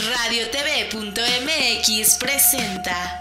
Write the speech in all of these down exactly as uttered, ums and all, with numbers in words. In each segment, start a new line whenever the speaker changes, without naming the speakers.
Radio T V punto M X presenta.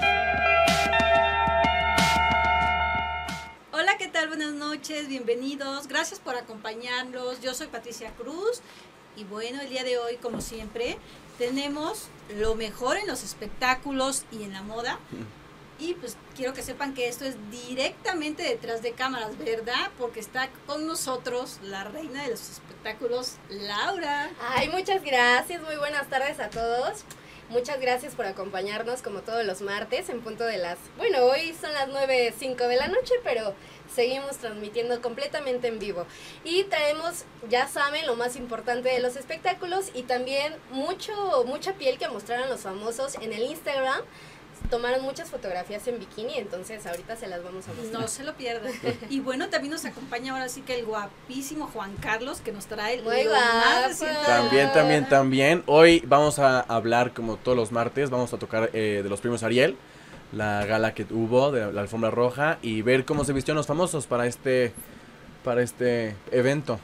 Hola, ¿qué tal? Buenas noches, bienvenidos. Gracias por acompañarnos. Yo soy Patricia Cruz y bueno, el día de hoy, como siempre, tenemos lo mejor en los espectáculos y en la moda. Y pues quiero que sepan que esto es directamente detrás de cámaras, ¿verdad? Porque está con nosotros la reina de los espectáculos, Laura.
Ay, muchas gracias, muy buenas tardes a todos. Muchas gracias por acompañarnos como todos los martes en punto de las... Bueno, hoy son las nueve cinco de la noche, pero seguimos transmitiendo completamente en vivo. Y traemos, ya saben, lo más importante de los espectáculos y también mucho, mucha piel que mostraron los famosos en el Instagram. Tomaron muchas fotografías en bikini, entonces ahorita se las vamos a mostrar.
No se lo pierdan. Y bueno, también nos acompaña ahora sí que el guapísimo Juan Carlos, que nos trae
Muy
lo
guapo.
más reciente.
También, también, también. Hoy vamos a hablar, como todos los martes, vamos a tocar eh, de los premios Ariel, la gala que hubo, de la alfombra roja, y ver cómo se vistieron los famosos para este, para este evento.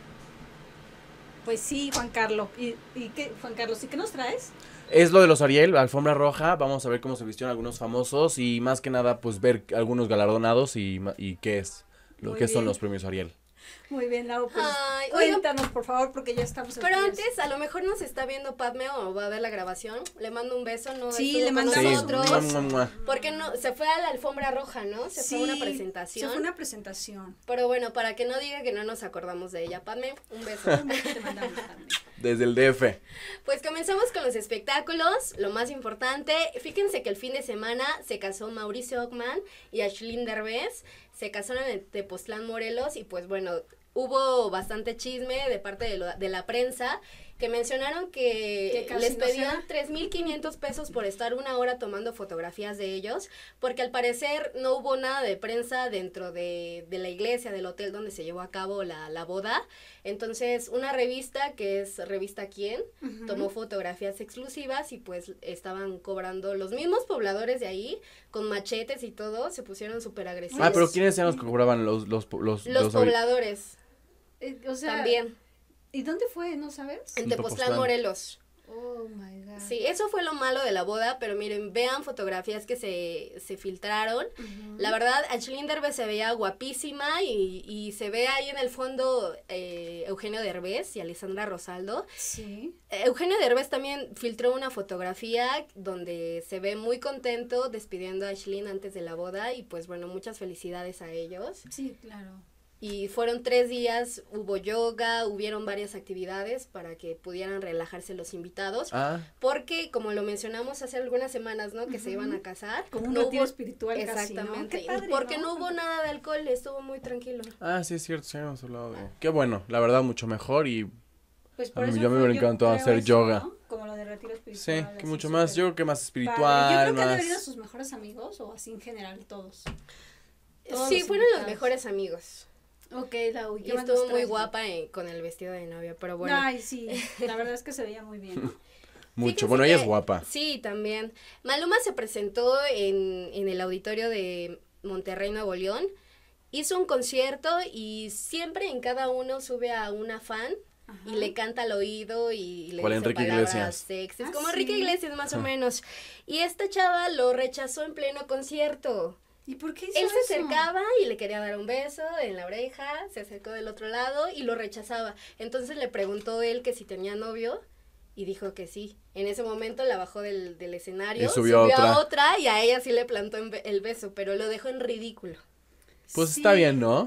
Pues sí, Juan Carlos. ¿Y, y qué, Juan Carlos, ¿y qué nos traes?
Es lo de los Ariel, la alfombra roja, vamos a ver cómo se vistieron algunos famosos y más que nada pues ver algunos galardonados y, y qué es, lo
Muy
que
bien.
son los premios Ariel.
Muy bien, Lau, pues
Ay, oigan,
cuéntanos, por favor, porque ya estamos
pero
aquí.
antes, a lo mejor nos está viendo Padme o va a ver la grabación. Le mando un beso, ¿no?
Sí,
Estuvo
le
con
mandamos
Sí,
nosotros.
mua, mua, mua.
Porque no, se fue a la alfombra roja, ¿no? Se
Sí,
fue a una presentación.
Se fue una presentación.
Pero bueno, para que no diga que no nos acordamos de ella, Padme, un beso.
Te mandamos también.
Desde el D F.
Pues comenzamos con los espectáculos, lo más importante. Fíjense que el fin de semana se casó Mauricio Ockman y Ashlyn Derbez. Se casaron en Tepoztlán, Morelos, y pues bueno, hubo bastante chisme de parte de, lo, de la prensa, que mencionaron que
Que
les
casi no
pedían
se da.
tres mil quinientos pesos por estar una hora tomando fotografías de ellos, porque al parecer no hubo nada de prensa dentro de, de la iglesia, del hotel donde se llevó a cabo la, la boda. Entonces, una revista, que es Revista Quién,
Ujú.
tomó fotografías exclusivas y pues estaban cobrando los mismos pobladores de ahí, con machetes y todo, se pusieron súper agresivos.
Ah, pero ¿quiénes eran los que cobraban los los los,
Los
los-
pobladores
Eh, o sea,
también,
¿y dónde fue? ¿No sabes?
en
En
Tepoztlán,
Tepoztlán.
Morelos.
Oh my God.
Sí, eso fue lo malo de la boda, pero miren, vean fotografías que se, se filtraron.
Ujú.
La verdad, Ashlyn Derbez se veía guapísima y, y se ve ahí en el fondo eh, Eugenio Derbez y Alessandra Rosaldo.
Sí.
Eh, Eugenio Derbez también filtró una fotografía donde se ve muy contento despidiendo a Ashlyn antes de la boda y pues bueno, muchas felicidades a ellos.
Sí, claro.
Y fueron tres días, hubo yoga, hubieron varias actividades para que pudieran relajarse los invitados.
Ah,
Porque, como lo mencionamos hace algunas semanas, ¿no? Que se
Ujú.
iban a casar.
Como un
no
retiro
hubo-
espiritual casi, ¿no?
Exactamente.
Qué padre,
porque
¿no?
no hubo nada de alcohol, estuvo muy tranquilo.
ah, sí es cierto, sí habíamos hablado de... Qué bueno, la verdad mucho mejor y
Pues
A
por
mí-
eso
yo me
fue,
hubiera encantado
creo
hacer
eso,
yoga.
¿no? Como lo de retiro espiritual.
sí, que
así
mucho
súper
más, yo creo que más
padre.
espiritual,
Yo creo que han de
más...
haber ido sus mejores amigos o así en general todos. Todos
Sí,
los
fueron los
invitados.
mejores amigos.
Ok, Lau,
Y
¿qué más
estuvo
nos
muy
traes?
guapa eh, con el vestido de novia, pero bueno.
Ay, sí, la verdad es que se veía muy bien, ¿no?
Mucho,
Fíjense
bueno, ella
que-
es guapa.
Sí, también. Maluma se presentó en, en el auditorio de Monterrey, Nuevo León. Hizo un concierto y siempre en cada uno sube a una fan
Ajá.
y le canta al oído y le
¿Cuál,
dice
Enrique
palabras
Iglesias?
sexys,
Ah,
como
¿sí?
Enrique Iglesias más o menos. Y esta chava lo rechazó en pleno concierto.
¿Y por qué hizo
Él se
eso?
acercaba y le quería dar un beso en la oreja, se acercó del otro lado y lo rechazaba. Entonces le preguntó él que si tenía novio y dijo que sí. En ese momento la bajó del, del escenario,
Y subió a
a
otra.
otra y a ella sí le plantó en be- el beso, pero lo dejó en ridículo.
Pues
Sí.
está bien, ¿no?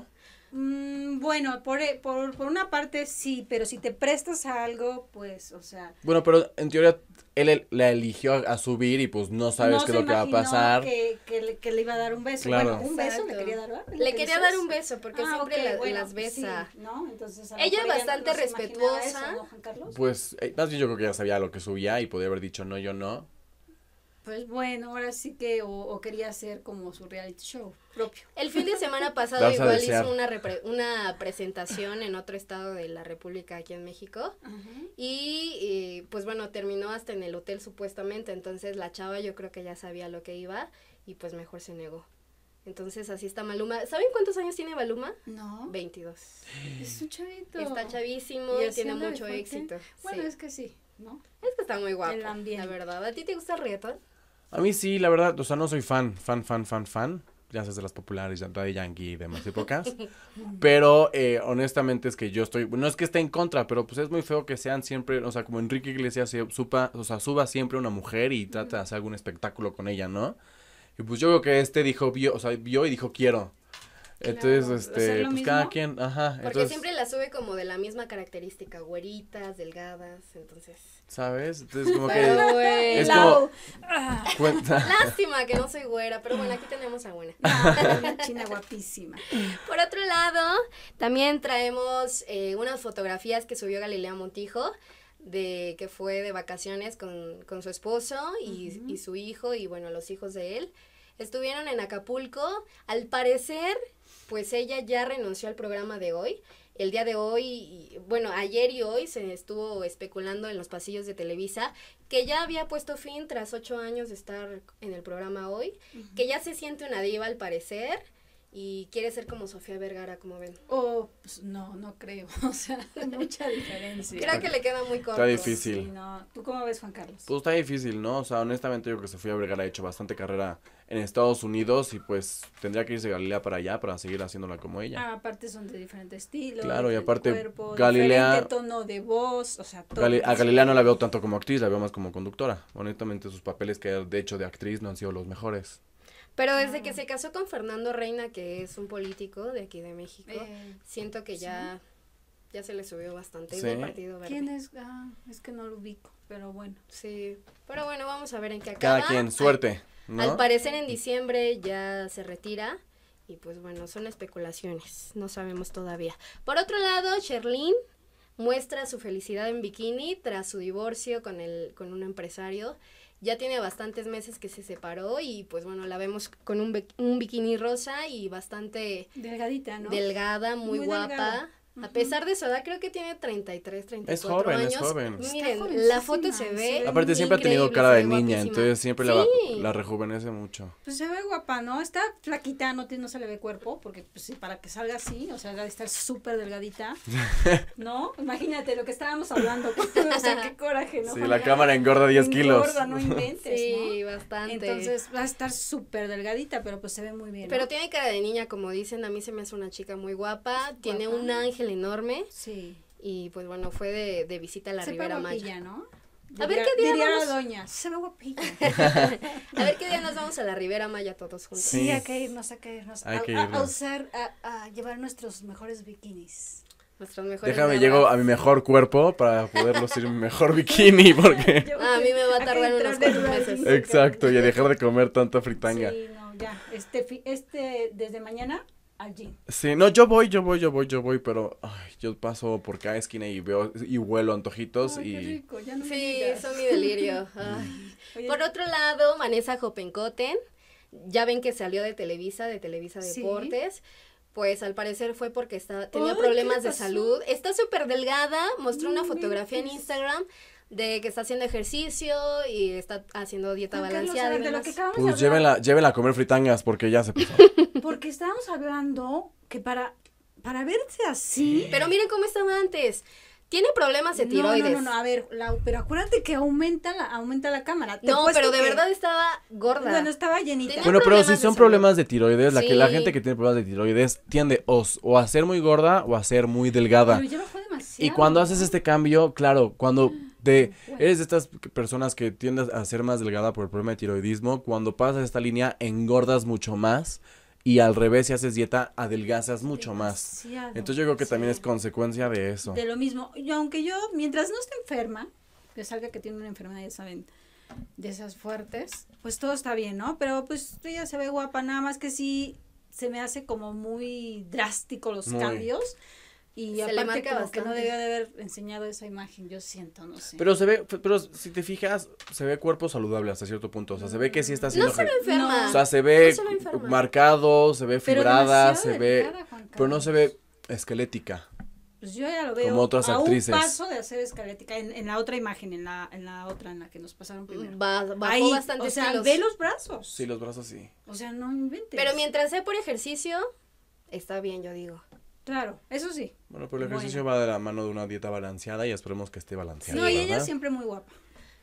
Mm, bueno, por, por, por una parte sí, pero si te prestas a algo, pues, o sea...
Bueno, pero en teoría él, él la eligió a, a subir y pues no sabes
no
qué
se
es lo que va a
imaginó
pasar.
Que, que, le, que le iba a dar un beso.
Claro.
Bueno, un beso
Exacto.
le quería dar. ¿verdad?
Le
¿Qué
quería
dices?
dar un beso porque
Ah,
siempre
ok,
la-
bueno,
las besa.
sí, ¿no? Entonces, a lo
Ella es
mejor
bastante
no se imaginaba
respetuosa.
eso, ¿no, Juan Carlos?
Pues eh, más bien yo creo que ya sabía lo que subía y podía haber dicho no, yo no.
Pues bueno, ahora sí que, o, o quería hacer como su reality show propio.
El fin de semana pasado
Darse a
igual
desear.
hizo una, repre- una presentación en otro estado de la República aquí en México.
Ajá.
Y eh, pues bueno, terminó hasta en el hotel supuestamente, entonces la chava yo creo que ya sabía lo que iba y pues mejor se negó. Entonces así está Maluma. ¿Saben cuántos años tiene Maluma?
No,
veintidós.
es un chavito.
Está chavísimo
Y
y,
así
tiene
anda de
mucho
fuerte.
éxito.
Bueno,
sí.
es que sí, ¿no?
Es que está muy guapo,
El ambiente.
la verdad. ¿A ti te gusta el reggaetón?
A mí sí, la verdad, o sea, no soy fan, fan, fan, fan, fan. Ya sabes de las populares, Daddy Yankee y demás épocas. Pero eh, honestamente es que yo estoy, no es que esté en contra, pero pues es muy feo que sean siempre, o sea, como Enrique Iglesias se supa, o sea, suba siempre una mujer y trata de hacer algún espectáculo con ella, ¿no? Y pues yo creo que este dijo, vio, o sea, vio y dijo quiero. Entonces,
Claro,
este,
¿hacer lo
pues
mismo?
cada quien, ajá.
Porque
Entonces,
siempre la sube como de la misma característica, güeritas, delgadas, entonces...
¿sabes? Entonces como que
Pero, güey,
es
la-
como
Ah,
cuenta.
Lástima que no soy güera, pero bueno, aquí tenemos a buena.
una china guapísima.
Por otro lado, también traemos eh, unas fotografías que subió Galilea Montijo, de que fue de vacaciones con, con su esposo y,
Ujú.
y su hijo, y bueno, los hijos de él. Estuvieron en Acapulco. Al parecer, pues ella ya renunció al programa de hoy. El día de hoy, y, bueno, ayer y hoy se estuvo especulando en los pasillos de Televisa que ya había puesto fin tras ocho años de estar en el programa hoy, que ya se siente una diva al parecer y quiere ser como Sofía Vergara, como ven.
Oh, pues no, no creo. O sea, hay mucha diferencia.
Creo que le queda muy corto.
Está difícil.
Sí, no. ¿Tú cómo ves, Juan Carlos?
Pues está difícil, ¿no? O sea, honestamente yo creo que Sofía Vergara ha hecho bastante carrera en Estados Unidos y pues tendría que irse Galilea para allá para seguir haciéndola como ella.
Ah, aparte son de diferente estilo.
Claro, y
diferente
aparte
cuerpo,
Galilea-
diferente tono de voz, o sea, todo.
Gali- a Galilea no la veo tanto como actriz, la veo más como conductora. Honestamente sus papeles que de hecho de actriz no han sido los mejores.
Pero desde que se casó con Fernando Reina, que es un político de aquí de México,
Eh,
siento que ya, ya se le subió bastante.
Sí.
Del Partido Verde.
¿Quién es? Ah, es que no lo ubico, pero bueno.
Sí, pero bueno, vamos a ver en qué acaba.
Cada quien, suerte, ¿no?
Al, al parecer en diciembre ya se retira y pues bueno, son especulaciones, no sabemos todavía. Por otro lado, Sherlyn muestra su felicidad en bikini tras su divorcio con el con un empresario. Ya tiene bastantes meses que se separó y pues bueno, la vemos con un, bi- un bikini rosa y bastante
Delgadita, ¿no?
delgada, muy,
Muy
guapa.
delgada.
A
Ujú.
pesar de su edad, creo que tiene treinta y tres, treinta y cuatro
joven, es
años.
joven.
Miren,
Está
la foto
jovencísima,
se
se
ve
ve
Aparte siempre ha tenido
increíble,
cara
se
de
ve
niña,
guapísima.
entonces siempre la,
Sí.
la rejuvenece mucho.
Pues se ve guapa, ¿no? Está flaquita, no, tiene, no se le ve cuerpo, porque pues sí, para que salga así, o sea, debe estar súper delgadita, ¿no? Imagínate lo que estábamos hablando, o sea, qué coraje, ¿no?
Sí, la cámara engorda diez kilos.
Engorda, no inventes,
Sí,
¿no?
bastante.
Entonces va a estar súper delgadita, pero pues se ve muy bien, ¿no?
Pero tiene cara de niña, como dicen, a mí se me hace una chica muy guapa, tiene
Guapa.
un ángel enorme
Sí.
y pues bueno, fue de, de visita a la
Se ve
Ribera Maya.
guapilla, ¿no?
A ver qué día
diría
vamos.
la doña, se ve guapilla.
A ver qué día nos vamos a la Ribera Maya todos juntos.
Sí,
Sí.
hay que irnos, hay que irnos.
Hay
a,
que
a- a
irnos.
usar, a, a llevar nuestros mejores bikinis.
Nuestros mejores
Déjame,
garras.
llego a mi mejor cuerpo para poder lucir mi mejor bikini, porque...
Ah, a mí me va a tardar unos cuantos meses.
Exacto, y a dejar de comer tanta fritanga.
Sí, no, ya, este, fi- este, desde mañana al gym.
Sí, no, yo voy, yo voy, yo voy, yo voy, pero ay, yo paso por cada esquina y veo y huelo antojitos
Ay, qué
y...
rico, ya no me
Sí,
digas.
son mi delirio. Ay.
Oye,
Por otro lado, Vanessa Jopencoten, ya ven que salió de Televisa, de Televisa
Sí.
Deportes. Pues al parecer fue porque está, tenía
Ay,
problemas
¿qué le
de
pasó?
salud. Está súper delgada, mostró una
No
fotografía en
inventes.
Instagram de que está haciendo ejercicio y está haciendo dieta
Juan Carlos,
balanceada
a ver,
y
de lo
demás.
que acabamos de
Pues
hablar,
llévenla, llévenla a comer fritangas porque ya se pasó.
porque estábamos hablando que para, para verse así...
Pero miren cómo estaba antes. Tiene problemas de
No,
tiroides.
no, no, no, a ver, la- pero acuérdate que aumenta la, aumenta la cámara. Te
No,
apuesto
pero de
que-
verdad estaba gorda.
Bueno, estaba llenita.
Tenía
Bueno, pero
problemas
si
de
son
salud.
problemas de tiroides, la que la
Sí.
gente que tiene problemas de tiroides tiende o, s- o a ser muy gorda o a ser muy delgada.
Pero ya bajó demasiado.
Y cuando haces este cambio, claro, cuando te
Bueno.
eres de estas personas que tiendes a ser más delgada por el problema de tiroidismo, cuando pasas esta línea engordas mucho más y al revés si haces dieta adelgazas mucho más.
Demasiado,
Entonces yo creo que también
sí.
es consecuencia de eso.
De lo mismo. Yo, aunque yo, mientras no esté enferma, que salga que tiene una enfermedad, ya saben, de esas fuertes, pues todo está bien, ¿no? Pero pues ella se ve guapa, nada más que sí se me hace como muy drástico los
Muy.
cambios. Y
Se le
aparte
marca
como que no
bastante.
debió de haber enseñado esa imagen, yo siento, no sé.
Pero se ve, pero si te fijas, se ve cuerpo saludable hasta cierto punto. O sea, se ve que sí está haciendo...
No se ve
ejer-
enferma.
No.
O sea, se ve
No se ve enferma.
marcado, se ve
Pero
fibrada,
demasiado
se ve...
delgada, Juan
Pero no
Carlos.
se ve esquelética.
Pues yo ya lo veo
Como otras
a
actrices.
un paso de hacer escalética en, en la otra imagen, en la, en la otra en la que nos pasaron primero.
Ba- bajó
Ahí,
bastante
o sea,
kilos.
ve los brazos.
Sí, los brazos sí.
O sea, no inventes.
Pero mientras sea por ejercicio, está bien, yo digo.
Claro, eso sí.
Bueno, pero el
Bueno.
ejercicio va de la mano de una dieta balanceada y esperemos que esté balanceada.
No, y ella
¿verdad?
siempre muy guapa.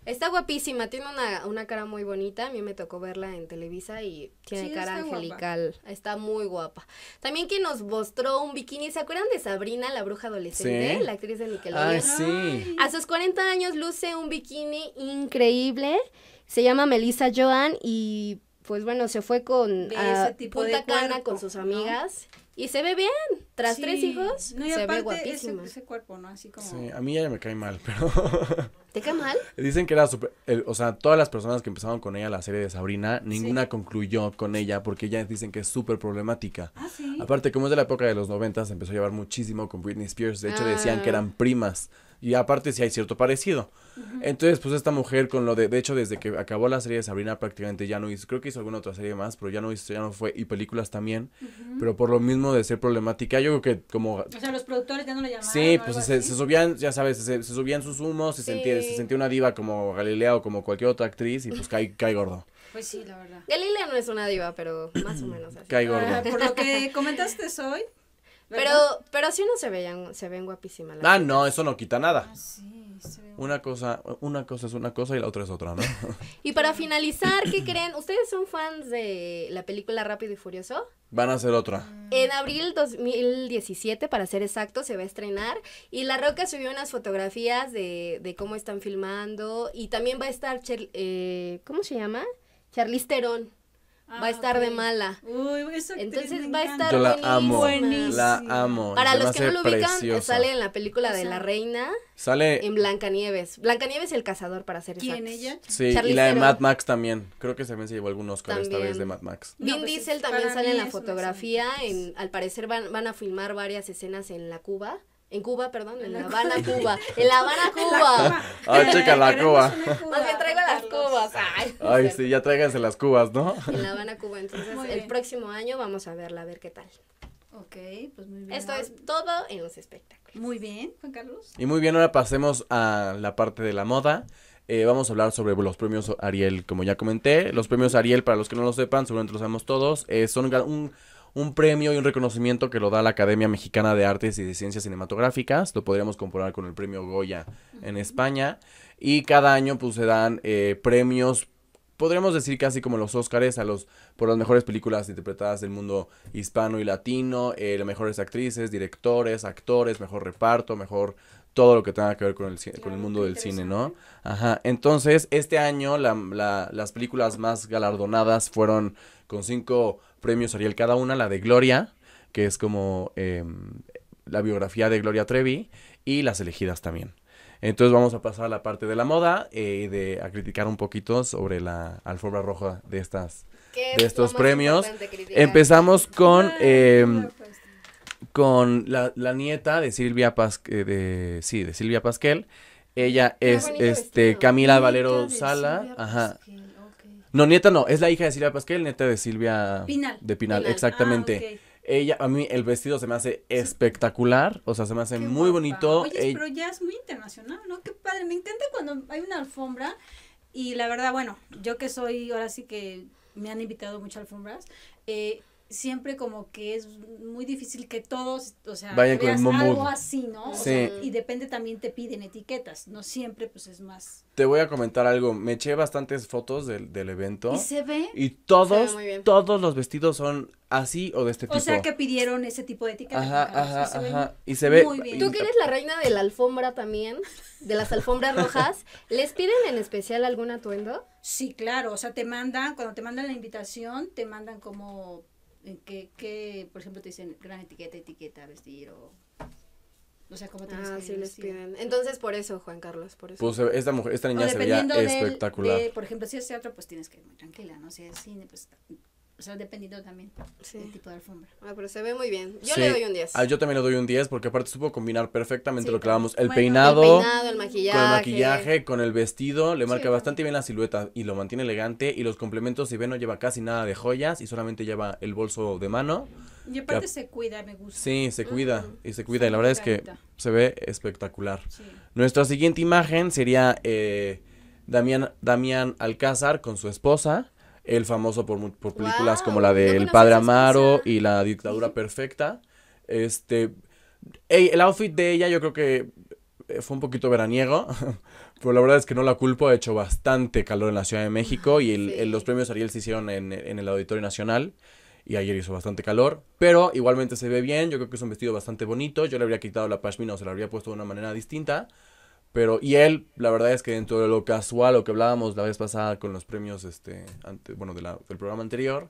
Está guapísima, tiene una, una cara muy bonita, a mí me tocó verla en Televisa y tiene
Sí,
cara
está
angelical, está muy guapa. También que nos mostró un bikini, ¿se acuerdan de Sabrina, la bruja adolescente?
Sí.
La actriz de Nickelodeon.
Ay, sí.
A sus cuarenta años luce un bikini increíble, se llama Melissa Joan y pues bueno, se fue con
De
a
ese tipo de
Punta Cana
cuerpo,
con sus
¿no?
y y se ve bien, tras
Sí.
tres hijos,
No, y
se ve
aparte
guapísima.
Ese, ese cuerpo, ¿no? Así como...
Sí, a mí ella me cae mal, pero
¿Te cae mal?
dicen que era súper, el- o sea, todas las personas que empezaron con ella la serie de Sabrina, ninguna
Sí.
concluyó con ella porque ella dicen que es súper problemática.
Ah, sí.
Aparte, como es de la época de los noventas, se empezó a llevar muchísimo con Britney Spears. De hecho, decían que
Ah.
eran primas. Y aparte, sí hay cierto parecido. Entonces, pues esta mujer con lo de... De hecho, desde que acabó la serie de Sabrina, prácticamente ya no hizo... Creo que hizo alguna otra serie más, pero ya no hizo, ya no fue... Y películas también. Pero por lo mismo de ser problemática, yo creo que como...
O sea, los productores ya no le llamaron.
Sí,
o
pues
algo
se,
así.
se subían, ya sabes, se, se subían sus humos, se,
Sí.
sentía, se sentía una diva como Galilea o como cualquier otra actriz y pues cae, cae gordo.
Pues sí, la verdad.
Galilea no es una diva, pero más o menos así.
Cae gordo.
Ah, por lo que comentaste hoy.
Pero, pero sí no se veían, se ven guapísimas. las
Ah,
chicas.
no, eso no quita nada.
Ah, sí, se ve
Una cosa, una cosa es una cosa y la otra es otra, ¿no?
Y para finalizar, ¿qué creen? ¿Ustedes son fans de la película Rápido y Furioso?
Van a hacer otra.
En abril dos mil diecisiete, para ser exacto, se va a estrenar. Y La Roca subió unas fotografías de, de cómo están filmando. Y también va a estar, Char- eh, ¿cómo se llama? Charlize Theron.
Ah,
va a estar de
ok.
mala.
Uy, esa actriz
Entonces
me
va a
encanta.
estar
Yo la
buenísima.
amo.
Buenísima.
La amo.
Para
se me
los que no
hace
lo ubican,
preciosa.
sale en la película
O
de
sea,
La Reina
Sale,
en Blancanieves. Blancanieves y el cazador, para ser
¿Quién,
exactos.
ella?
sí, y
Charlize
la de
Theron.
Mad Max también. Creo que también se llevó algún Oscar esta
También.
vez de Mad Max.
No,
Vin
pues
Diesel
es-
también
para
sale en
mí
la
es una
fotografía.
excelente
En, al parecer van, van a filmar varias escenas en la Cuba. En Cuba, perdón, en
En
La
la
Habana,
Cuba.
Cuba. En La Habana, Cuba.
Ay, checa la
Queremos
Cuba.
una Cuba,
Más bien traigo las
Carlos.
cubas. Ay,
Ay, sí, ya tráiganse las cubas, ¿no?
En La Habana, Cuba. Entonces,
Muy
el
bien.
próximo año vamos a verla, a ver qué tal.
Ok, pues muy bien.
Esto es todo en los espectáculos.
Muy bien, Juan Carlos.
Y muy bien, ahora pasemos a la parte de la moda. Eh, vamos a hablar sobre los premios Ariel, como ya comenté. Los premios Ariel, para los que no lo sepan, seguramente lo sabemos todos, eh, son ga- un, un premio y un reconocimiento que lo da la Academia Mexicana de Artes y de Ciencias Cinematográficas. Lo podríamos comparar con el premio Goya en España. Y cada año pues se dan eh, premios, podríamos decir casi como los Óscares, a los por las mejores películas interpretadas del mundo hispano y latino, eh, las mejores actrices, directores, actores, mejor reparto, mejor todo lo que tenga que ver con el, ci- con
Claro,
el mundo
qué
del cine, ¿no?
interesante.
Ajá, entonces este año la, la- las películas más galardonadas fueron con cinco premios Ariel cada una, la de Gloria, que es como em, la biografía de Gloria Trevi, y las elegidas también. Entonces vamos a pasar a la parte de la moda y de a criticar un poquito sobre la alfombra roja de estas
¿Qué
de
es
estos
lo más
premios.
importante criticar?
Empezamos con
Ay,
em,
pues,
con la, la nieta de Silvia Pasquel, de sí, de Silvia Pasquel. Ella
Qué
es
bonito
este
vestido.
Camila
Nieta
Valero
de
Sala,
Silvia
ajá.
Pasquel, ok.
No, nieta no, es la hija de Silvia Pasquel, nieta de Silvia
Pinal.
de Pinal,
Pinal.
exactamente.
Ah, ok.
Ella, a mí el vestido se me hace espectacular, o sea, se me hace
Qué
muy
guapa.
bonito.
Oye,
Ey-
pero ya es muy internacional, ¿no? Qué padre. Me encanta cuando hay una alfombra. Y la verdad, bueno, yo que soy, ahora sí que me han invitado muchas alfombras, eh, siempre como que es muy difícil que todos, o sea,
Vayan con el
veas
mismo mood.
algo así, ¿no? O
Sí.
sea, y depende también te piden etiquetas, no siempre pues es más.
Te voy a comentar algo, me eché bastantes fotos del, del evento
Y se ve,
y todos,
Se ve muy bien.
todos los vestidos son así o de este tipo.
o sea que pidieron ese tipo de etiquetas.
Ajá,
Juan Carlos,
ajá,
y se ve
ajá, y se ve...
muy bien.
Tú que eres la reina de la alfombra también, de las alfombras rojas, ¿les piden en especial algún atuendo?
Sí, claro, o sea, te mandan, cuando te mandan la invitación, te mandan como, eh, que, que, por ejemplo, te dicen gran etiqueta, etiqueta, vestir, o, o sea, como tienes
Ah,
que
sí les
vestir.
piden. Entonces, por eso, Juan Carlos, por eso.
Pues eh, esta mujer, esta
O
niña se veía
dependiendo del-
espectacular.
de, por ejemplo, si es teatro, pues tienes que ir muy tranquila, ¿no? Si es cine, pues, o sea, dependiendo también
Sí.
del tipo de alfombra.
Ah, pero se ve muy bien. Yo
Sí.
le doy un diez.
Ah, yo también le doy un diez porque aparte supo combinar perfectamente
Sí,
lo que hablábamos. El
bueno,
peinado,
El peinado, el maquillaje.
con el maquillaje, con el vestido, le
Sí,
marca
bueno.
bastante bien la silueta y lo mantiene elegante. Y los complementos, si ven, no lleva casi nada de joyas y solamente lleva el bolso de mano.
Y aparte
Ya.
se cuida, me gusta.
Sí, se cuida
Ujú.
y se cuida y la verdad es que
Cuidadita.
se ve espectacular.
Sí.
Nuestra siguiente imagen sería eh, Damián, Damián Alcázar con su esposa, el famoso por, mu- por películas
Guau,
como la
no
de El
conocí a
Padre
su
Amaro
esposa.
y La Dictadura
Sí.
Perfecta. Este, ey, el outfit de ella yo creo que eh, fue un poquito veraniego, pero la verdad es que no la culpo, ha hecho bastante calor en la Ciudad de México y el,
Sí.
el- los premios Ariel se hicieron en, en el Auditorio Nacional y ayer hizo bastante calor, pero igualmente se ve bien, yo creo que es un vestido bastante bonito, yo le habría quitado la pashmina o se la habría puesto de una manera distinta, pero y él, la verdad es que dentro de lo casual, lo que hablábamos la vez pasada con los premios, este, ante, bueno, de la, del programa anterior,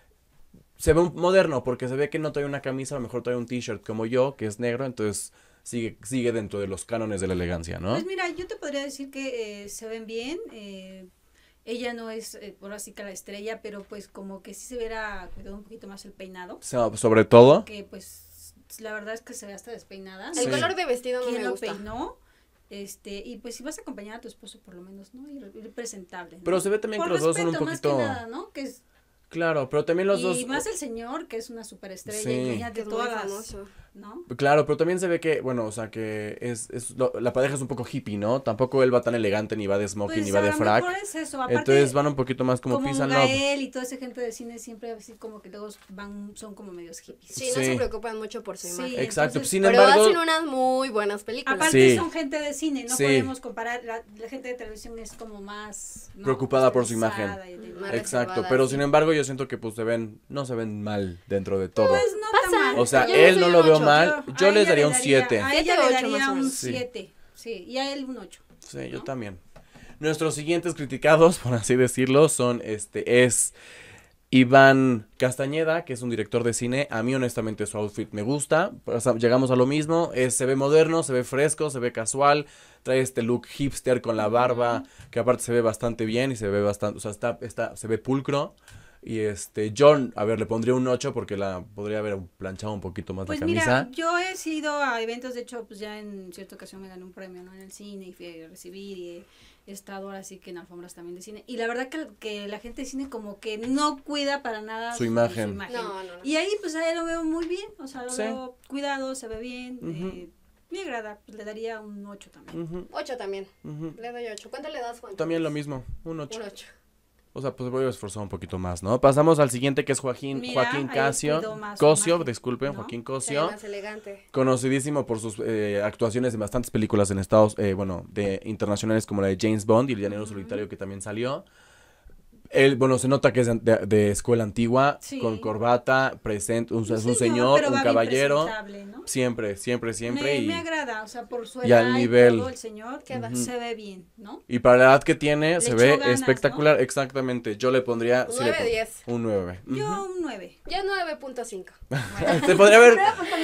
se ve un- moderno porque se ve que no trae una camisa, a lo mejor trae un t-shirt como yo, que es negro, entonces sigue, sigue dentro de los cánones de la elegancia, ¿no?
Pues mira, yo te podría decir que eh, se ven bien. eh, ella no es, eh, por así que la estrella, pero pues como que sí se hubiera cuidado un poquito más el peinado.
O sea, sobre todo,
Que pues la verdad es que se ve hasta despeinada.
El
Sí.
color de vestido no
¿Quién
me
lo
gusta.
peinó? Este, y pues si vas a acompañar a tu esposo por lo menos, ¿no? Ir, ir presentable, ¿no?
pero se ve también
Por
que los dos son un
respeto, más que
poquito,
nada, ¿no? Que es,
claro, pero también los
y
dos,
más el señor, que es una superestrella,
Sí.
imagínate
Que es muy
todas las,
famoso.
¿no?
claro, pero también se ve que, bueno, o sea, que es, es lo- la pareja es un poco hippie, ¿no? Tampoco él va tan elegante, ni va de smoking,
Pues
ni va
a
de
lo
frac.
mejor es eso, aparte,
Entonces van un poquito más como,
como
peace and love.
Gael y toda esa gente de cine siempre así como que luego van, son como medios hippies.
Sí, no
Sí.
se preocupan mucho por su
Sí,
imagen.
Exacto,
entonces-
sin
Pero
embargo,
hacen unas muy buenas películas.
Aparte
Sí.
son gente de cine, no
Sí.
podemos comparar, la, la gente de televisión es como más, ¿no?
Preocupada por su imagen.
Especializada y demás.
Más
exacto,
reservada,
pero
sí.
sin embargo yo siento que pues se ven, no se ven mal dentro de todo.
Pues no
Pasa.
tan mal.
O sea,
Yo
él
le
no
doy
lo
un
veo
ocho.
mal,
a
yo les
ella
daría
le
un siete.
A
Siete,
ella le
ocho,
daría
más o
un
menos.
Sí.
siete, sí, y a él un ocho.
Sí, yo
¿no?
también. Nuestros siguientes criticados, por así decirlo, son este es Iván Castañeda, que es un director de cine. A mí honestamente su outfit me gusta. O sea, llegamos a lo mismo, es, se ve moderno, se ve fresco, se ve casual, trae este look hipster con la barba, que aparte se ve bastante bien y se ve bastante, o sea, está, está, se ve pulcro. Y este, John, a ver, le pondría un ocho porque la podría haber planchado un poquito más
Pues
la
mira,
camisa.
yo he sido a eventos, de hecho, pues ya en cierta ocasión me gané un premio, ¿no? En el cine y fui a recibir y he, he estado ahora sí que en alfombras también de cine. Y la verdad que, que la gente de cine como que no cuida para nada
Su imagen.
No, no, no.
Y ahí pues ahí lo veo muy bien, o sea, lo
Sí.
veo cuidado, se ve bien,
Ujú.
eh, me agrada, pues le daría un ocho también.
Ujú,
Ocho también.
ujú.
Le doy ocho. ¿Cuánto le das, Juan?
También lo mismo, un ocho.
Un ocho.
O sea, pues voy a esforzar un poquito más, ¿no? Pasamos al siguiente que es Joaquín,
Mira,
Joaquín
ahí
Casio,
cuidó más su
Cosio,
imagen,
disculpen,
¿no?
Joaquín
Se ve
Cosio,
más elegante.
conocidísimo por sus eh, actuaciones en bastantes películas en Estados, eh, bueno, de internacionales como la de James Bond y El Llanero
Ujú.
Solitario que también salió. Él, bueno, se nota que es de, de escuela antigua,
Sí.
con corbata, presente, un, es un
señor,
señor,
pero
un
va bien
caballero,
presentable, ¿no?
siempre, siempre, siempre.
me,
y,
me agrada, o sea, por su
y al
edad y
nivel.
todo el señor
Queda.
Ujú.
se ve bien, ¿no?
y para la edad que tiene,
Le
se
echó
ve
ganas,
espectacular, exactamente. Yo le pondría... sí le
nueve,
pon-
diez.
Un nueve.
Yo un nueve.
Ya nueve punto cinco.
Se podría haber...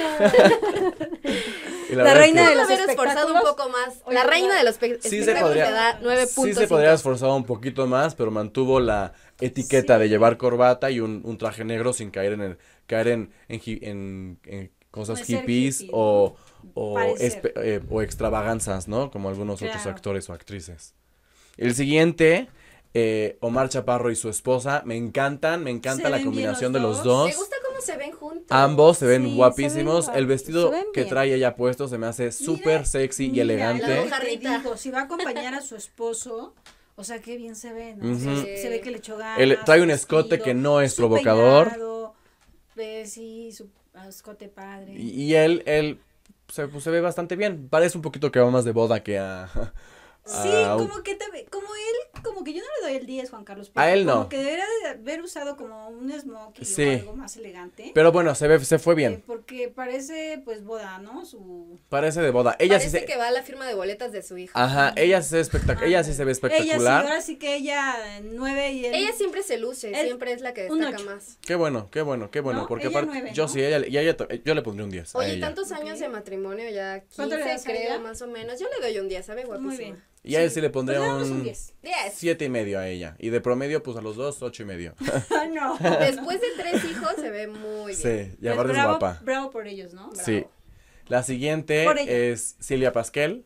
Y
La
verdad
reina
es
de
que
los
haber esforzado un
espectáculos.
poco más.
Oye,
la reina
la-
de los espe-
Sí se
espectáculos
podría-
le da nueve punto cinco.
Sí se podría haber esforzado un poquito más, pero mantuvo la etiqueta de
Sí.
llevar corbata y un, un traje negro sin caer en el, caer en, en, hi- en- en cosas
No es ser
hippies
hippie,
o, o,
Parecer.
espe- eh, o extravaganzas, ¿no? Como algunos otros
Claro.
actores o actrices. El siguiente, eh, Omar Chaparro y su esposa, me encantan, me encanta
Se
la
ven bien
combinación
los
de los
dos.
dos.
Me gusta cómo se ven juntos.
Ambos se ven
Sí, se
guapísimos.
ven
El
guap-
vestido
se ven
que
bien.
trae ella puesto se me hace súper sexy y
Mira,
elegante.
la
lo
hoja
que te
Rita.
digo, si va a acompañar a su esposo, o sea, qué bien se ve, ¿no? O sea,
Ujú.
se ve que le echó ganas.
Él trae un
su
escote
vestido,
que no es
su
provocador.
peinado, ve, sí, su escote padre.
Y, y él, él se, pues, se ve bastante bien. Parece un poquito que va más de boda que a...
Sí,
a-
como que te ve, como él, como que yo no le doy el diez, Juan Carlos.
A él no.
Como que debería de haber usado como un smoking
Sí.
o algo más elegante.
Pero bueno, se ve, se fue
eh,
bien.
porque parece, pues, boda, ¿no? Su...
Parece de boda. Ella
Parece
sí se...
que va a la firma de boletas de su hijo.
Ajá, ella sí se ve espectac- ella sí se ve
Ella sí,
espectacular.
ahora sí que ella eh, nueve y él...
Ella siempre se luce,
Él-
siempre es la que
un
destaca
ocho.
más.
Qué bueno, qué bueno, qué bueno.
No,
Porque
ella
aparte,
nueve,
yo
¿no?
sí, ella, y ella, yo le pondría un diez a
Oye,
ella.
tantos años
Ok.
de matrimonio, ya
¿Cuánto le
quince
das a
creo,
ella?
más o menos. Yo le doy un diez, ¿sabe? Guapísima.
Muy bien.
Y a él sí le
Pues
pondría
le damos un
un
diez.
diez.
siete y medio a ella. Y de promedio, pues a los dos, ocho y medio.
Ah, no.
Después de tres hijos se ve muy bien.
Sí, y
Pues
aparte es
bravo,
guapa.
bravo por ellos, ¿no?
Bravo.
Sí. La siguiente
Por ella.
es Silvia Pasquel.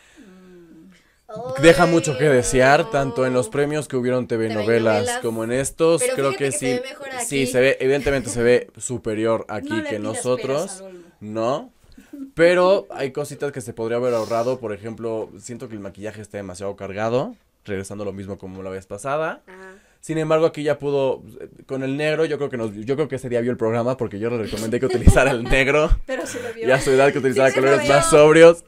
Ay,
Deja mucho que desear,
no.
tanto en los premios que hubieron T V novelas
Telenovelas.
como en estos.
Pero
Creo
fíjate
que
que
sí.
se ve mejor aquí.
Sí, se ve, evidentemente se ve superior aquí
No le
que
pidas
nosotros.
peras al olmo.
No. Pero hay cositas que se podría haber ahorrado. Por ejemplo, siento que el maquillaje está demasiado cargado. Regresando a lo mismo como la vez pasada.
Ajá.
Sin embargo, aquí ya pudo, con el negro, yo creo que nos, yo creo que ese día vio el programa porque yo le recomendé que utilizara el negro.
Pero se lo vio.
Y a su edad que utilizara
Sí, se
colores
lo
más
vio.
sobrios.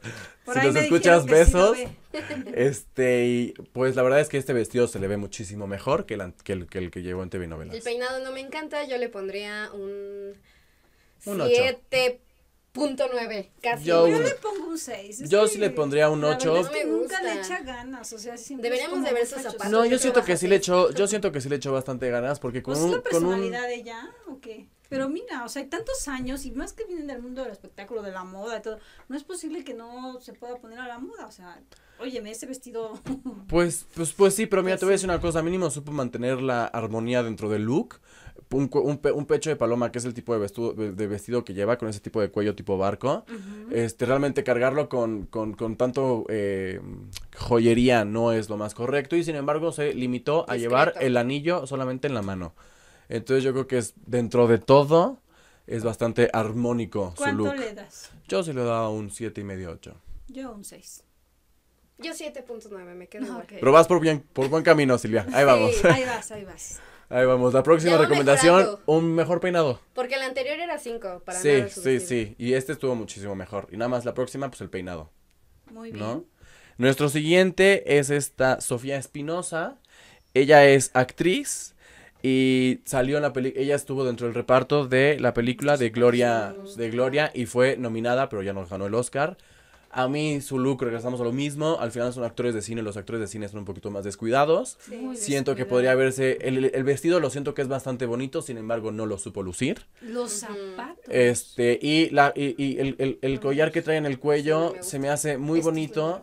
Por
si
ahí
nos
me
escuchas,
dijeron que sí lo
besos.
ve.
Este, y pues la verdad es que este vestido se le ve muchísimo mejor que el, an- que el, que el que llevó en T V
El
novelas.
peinado no me encanta, yo le pondría un
Un ocho.
siete punto nueve, casi.
Yo
Yo
un-
le pongo un seis.
Yo sí le pondría un ocho.
La verdad es que
No me
nunca le
gusta.
echa ganas, o sea, siempre
Deberíamos
es como
de ver
muy
sus
fachoso.
zapatos.
No,
yo
yo
creo
siento
que
que
baja
sí le
seis.
echó, yo siento que sí le echó bastante ganas porque con
Pues es la
un, con un,
personalidad de ella, ¿o qué? Pero mira, o sea, hay tantos años y más que vienen del mundo del espectáculo, de la moda y todo, no es posible que no se pueda poner a la moda, o sea, óyeme, ese vestido,
pues, pues, pues sí, pero mira,
Pues
te voy a
sí.
decir una cosa, mínimo supo mantener la armonía dentro del look, un, cu- un, pe- un pecho de paloma, que es el tipo de vestido, de, de vestido que lleva, con ese tipo de cuello tipo barco, este, realmente cargarlo con, con, con tanto eh, joyería no es lo más correcto, y sin embargo se limitó a
Discreto.
llevar el anillo solamente en la mano. Entonces yo creo que es, dentro de todo, es bastante armónico su
¿cuánto
look.
le das?
Yo sí le daba un siete y medio, ocho.
Yo un seis.
Yo siete punto nueve, me quedo igual.
Ok.
Pero vas por bien, por buen camino, Silvia. Ahí vamos.
Sí.
Ahí vas, ahí vas.
Ahí vamos. La próxima
Ya va
recomendación,
mejorando.
un mejor peinado.
Porque el anterior era cinco para
Sí,
nada su
sí,
vestido.
sí. Y este estuvo muchísimo mejor. Y nada más la próxima, pues el peinado,
Muy bien.
¿no? Nuestro siguiente es esta Sofía Espinosa. Ella es actriz y salió en la película, ella estuvo dentro del reparto de la película de Gloria, de Gloria y fue nominada, pero ya no ganó el Oscar. A mí su look, regresamos a lo mismo, al final son actores de cine, los actores de cine son un poquito más descuidados.
Muy
Siento que
descuidado.
podría verse, el, el vestido lo siento que es bastante bonito, sin embargo no lo supo lucir.
Los
Ujú.
zapatos.
Este, y la, y, y el, el, el collar que trae en el cuello
Sí, me
se me hace muy
Esto es
bonito,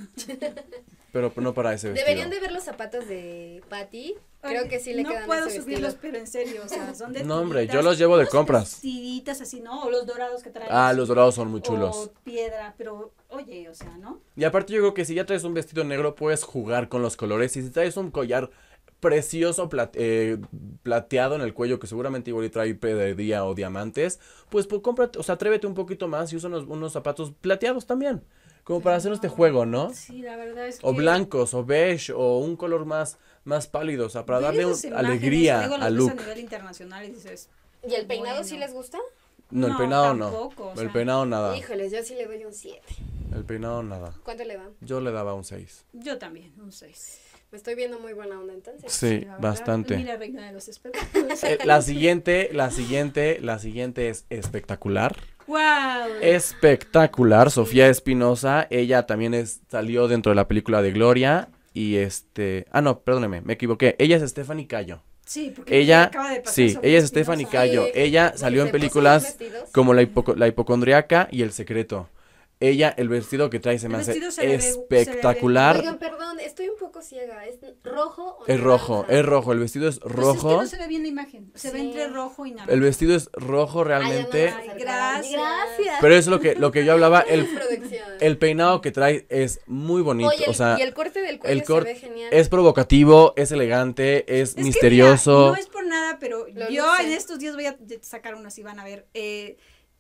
pero no para ese vestido.
Deberían de ver los zapatos de Patty. Creo
Oye,
que sí le
no
quedan a
puedo
ese
subirlos,
vestido.
pero en serio, o sea, son de
No, hombre,
tiritas,
yo los llevo de
unas
compras.
Tiritas así, ¿no? O los dorados que traen.
Ah,
así,
los dorados son muy
O
chulos.
piedra, pero oye, o sea, ¿no?
Y aparte yo creo que si ya traes un vestido negro puedes jugar con los colores. Y si traes un collar precioso plat- eh, plateado en el cuello que seguramente igual y trae pedrería o diamantes, pues, pues cómprate, o sea, atrévete un poquito más y usa unos, unos zapatos plateados también. Como para hacer este juego, ¿no?
Sí, la verdad es que.
O blancos, o beige, o un color más, más pálido, o sea, para
ves
darle un-
esas imágenes,
alegría
luego las
al
ves
look.
a nivel internacional y dices,
¿Y el peinado
Bueno.
sí les gusta?
No, el
No,
peinado no.
tampoco, o
El
sea.
peinado nada.
Híjoles, yo sí le doy un siete.
El peinado nada.
¿Cuánto le dan?
Yo le daba un seis.
yo también, un seis.
Me estoy viendo muy buena onda entonces.
Sí,
La verdad,
bastante.
Mira, reina de los espectáculos.
Eh, la siguiente, la siguiente, la siguiente es espectacular.
¡Wow!
Espectacular, Sofía Espinosa. Ella también es, salió dentro de la película de Gloria. Y este. Ah, no, perdóneme, me equivoqué. Ella es Stephanie Cayo.
Sí, porque
Ella,
acaba de pasar
sí,
Sofía
ella es
Espinosa.
Stephanie Cayo.
Sí,
Ella
que
salió en
se puso
películas
unos vestidos.
como la, hipoco- la hipocondriaca y El Secreto. Ella, el vestido que trae se
El
me hace
vestido se le ve- se le ve-
espectacular.
Oigan, perdón, estoy un poco ciega. ¿Es rojo o
Es rojo,
naranja?
es rojo. El vestido es
Pues
rojo.
es que no se ve bien la imagen. Se ve
Sí.
entre rojo y naranja.
El vestido es rojo
Ah, ya no
realmente.
nos acercaron.
Gracias.
Gracias.
Pero es lo que, lo que yo hablaba. El,
Producción.
el peinado que trae es muy bonito.
Oye, el-
o sea,
y el corte del cuello
el cor-
se ve genial.
es provocativo, es elegante, es,
Es que,
misterioso.
mira, no es por nada, pero
Lo
yo
luce.
en estos días voy a sacar unas y van a ver. Eh,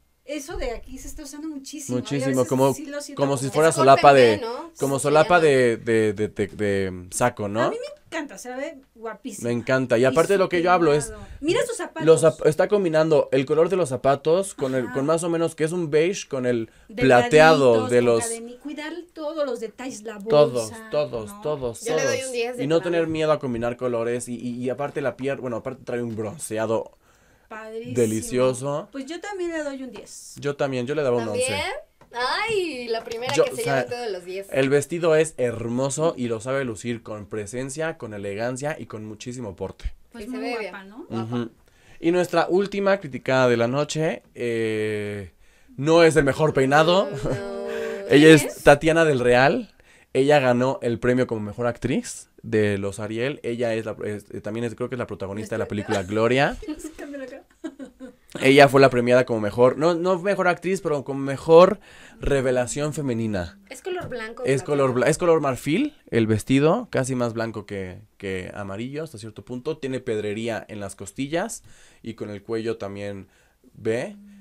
eso de aquí se está usando muchísimo. y a
Muchísimo,
veces
como-
sí lo siento
como si
como-
fuera
Es corte
solapa de-
B, ¿no?
Como
Se
solapa
llama.
de, de, de, de- de saco,
A
¿no?
mí me encanta, se ve guapísimo.
Me encanta. Y aparte de lo que yo hablo es.
Mira sus zapatos.
Los zap- está combinando el color de los zapatos con el
Ajá.
con más o menos que es un beige con el
Delgaditos,
plateado de
con
los
cadeni- cuidar todos los detalles, la bolsa.
todos, todos,
¿no?
todos,
Yo le doy
todos.
un diez de
Y no
plano.
tener miedo a combinar colores y, y, y aparte la piel, bueno, aparte trae un bronceado.
Padrísimo.
Delicioso.
Pues yo también le doy un diez.
Yo también, yo le daba un
¿También?
once.
Ay, la primera
Yo,
que se
o sea,
lleva todos los diez.
El vestido es hermoso y lo sabe lucir con presencia, con elegancia y con muchísimo porte.
Pues
Sí, se
muy
ve
guapa,
bien.
¿no?
Ujú. Y nuestra última criticada de la noche, eh, no es el mejor peinado.
No, no.
Ella
¿Quién
es Tatiana del Real. Ella ganó el premio como mejor actriz de los Ariel. Ella es, la, es- eh, también es, creo que es la protagonista de la película Gloria.
Cámbialo acá.
Ella fue la premiada como mejor, no, no mejor actriz, pero como mejor revelación femenina.
Es color blanco.
Es
plateado.
color, bla- es color marfil el vestido, casi más blanco que, que amarillo hasta cierto punto. Tiene pedrería en las costillas y con el cuello también ve.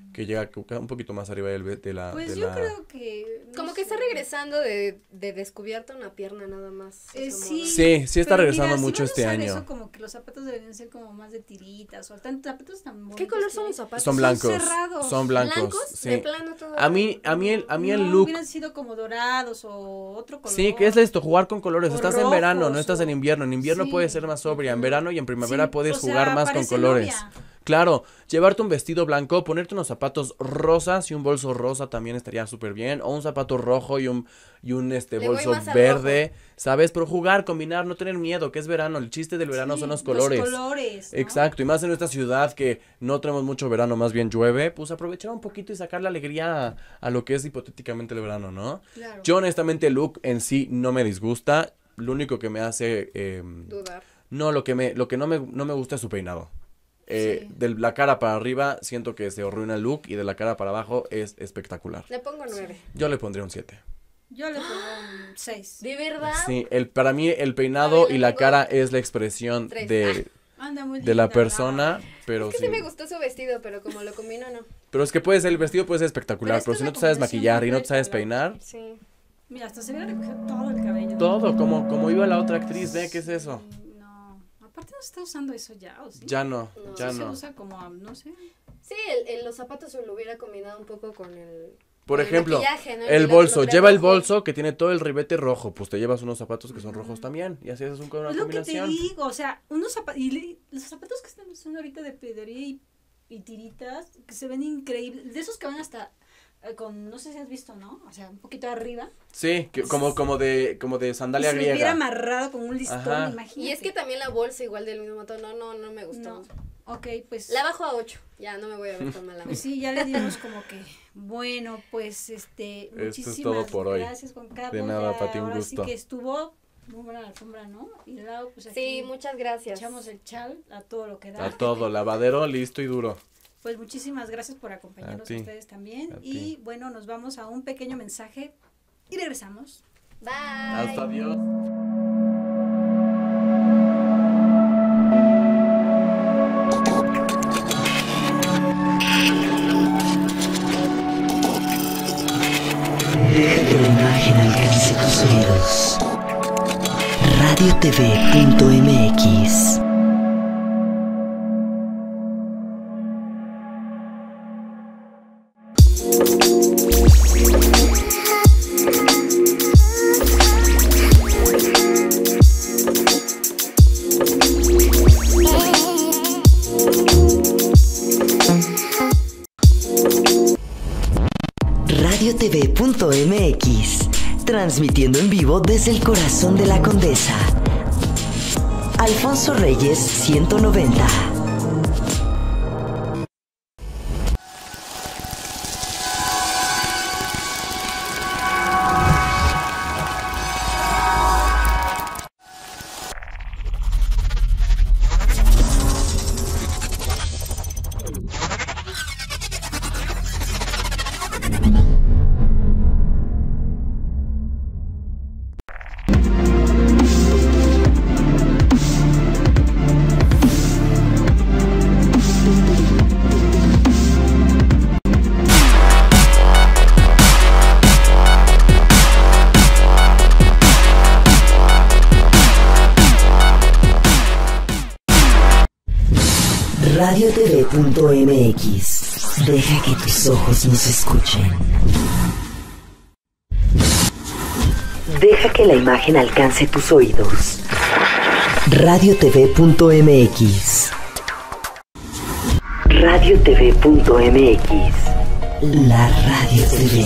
que llega un poquito más arriba del, de la...
Pues
de
yo
la...
creo que... no
Como que
sé.
está regresando de, de descubierta una pierna nada más. O
Eh,
sea, como-
sí,
Sí, sí está
pero
regresando
mira, si
mucho
van a
este
usar
año.
Eso, como que los zapatos deberían ser como más de tiritas, o tan zapatos tan bonitos.
¿Qué color
que
son
hay.
los zapatos?
Son blancos.
cerrados.
Son blancos.
¿Blancos?
Sí.
De plano todo.
A mí, a mí el, a mí el
No,
look.
hubieran sido como dorados o otro color.
Sí, ¿qué es esto? Jugar con colores.
O
Estás en verano, no
rojos,
estás
o-
en invierno. En invierno
Sí.
puedes ser más sobria. En verano y en primavera
Sí,
puedes
o sea,
jugar más con
parece
colores.
novia.
Claro, llevarte un vestido blanco, ponerte unos zapatos rosas y un bolso rosa también estaría súper bien. O un zapato rojo y un, y un este
Le voy
bolso
más al
verde, ¿sabes? Pero jugar, combinar, no tener miedo, que es verano. El chiste del verano
Sí,
son los colores.
Los colores, ¿no?
Exacto, y más en esta ciudad que no tenemos mucho verano, más bien llueve, pues aprovechar un poquito y sacar la alegría a, a lo que es hipotéticamente el verano, ¿no?
Claro.
Yo honestamente el look en sí no me disgusta, lo único que me hace... eh,
Dudar.
no, lo que me, lo que no me, no me gusta es su peinado. Eh,
Sí.
De la cara para arriba siento que se arruina el look y de la cara para abajo es espectacular.
Le pongo nueve.
Yo le pondría un siete.
Yo le pongo un seis.
¿De verdad?
Sí, el, para mí el peinado
Ay,
y la
amigo.
cara es la expresión
Tres.
de,
Anda muy
de la
linda,
persona, pero
Es que
sí.
sí me gustó su vestido, pero como lo combino, no.
Pero es que puede ser, el vestido puede ser espectacular,
Pero es
pero,
que
si
es
no
la
te sabes
combinación
maquillar y no te
perfecta,
sabes
la-
peinar,
Sí.
Mira, hasta se hubiera recogido todo el cabello.
todo, como, como iba la otra actriz, ¿ve? ¿Qué es eso?
Sí, no. Aparte no se está usando eso ya, ¿o sí?
Ya no,
No.
ya
Sí se
no.
usa como, no sé.
Sí, el, el- los zapatos se lo hubiera combinado un poco con el...
Por
con el
ejemplo,
maquillaje, ¿no? Y
el
lo-
bolso,
lo trae
lleva el
rojo.
bolso que tiene todo el ribete rojo, pues te llevas unos zapatos que son rojos también, y así es un, una
Es lo que te
combinación.
digo, o sea, unos zapatos, y le- los zapatos que están usando ahorita de pedrería y, y tiritas, que se ven increíbles, de esos que van hasta eh, con, no sé si has visto, ¿no? O sea, un poquito arriba.
Sí, que, como, como de, como de
Y
sandalia
se hubiera
griega.
amarrado con un listón,
Ajá.
imagínate.
Y es que también la bolsa igual del mismo tono, no, no, no me gustó.
No, ok, pues...
La bajo a ocho, ya no me voy a ver tan mala.
Pues sí, ya le dimos como que, bueno, pues este,
Esto es
muchísimas
todo por hoy.
gracias Juan Carlos.
De nada,
ya
Pati, un
ahora
gusto.
sí que estuvo muy buena la alfombra, ¿no? Y luego pues aquí
Sí, muchas gracias.
echamos el chal a todo lo que da.
A todo, lavadero, listo y duro.
Pues muchísimas gracias por acompañarnos
A
a,
ti,
ustedes también.
a
Y
ti.
bueno, nos vamos a un pequeño mensaje y regresamos.
Bye.
Hasta Dios.
Deja que la imagen alcance tus oídos. radio t v punto m x radio t v punto m x, transmitiendo en vivo desde el corazón de la Condesa. Alfonso Reyes ciento noventa. radio t v punto m x. Deja que tus ojos nos escuchen. Deja que la imagen alcance tus oídos. radio t v punto m x. radio t v punto m x. La Radio T V.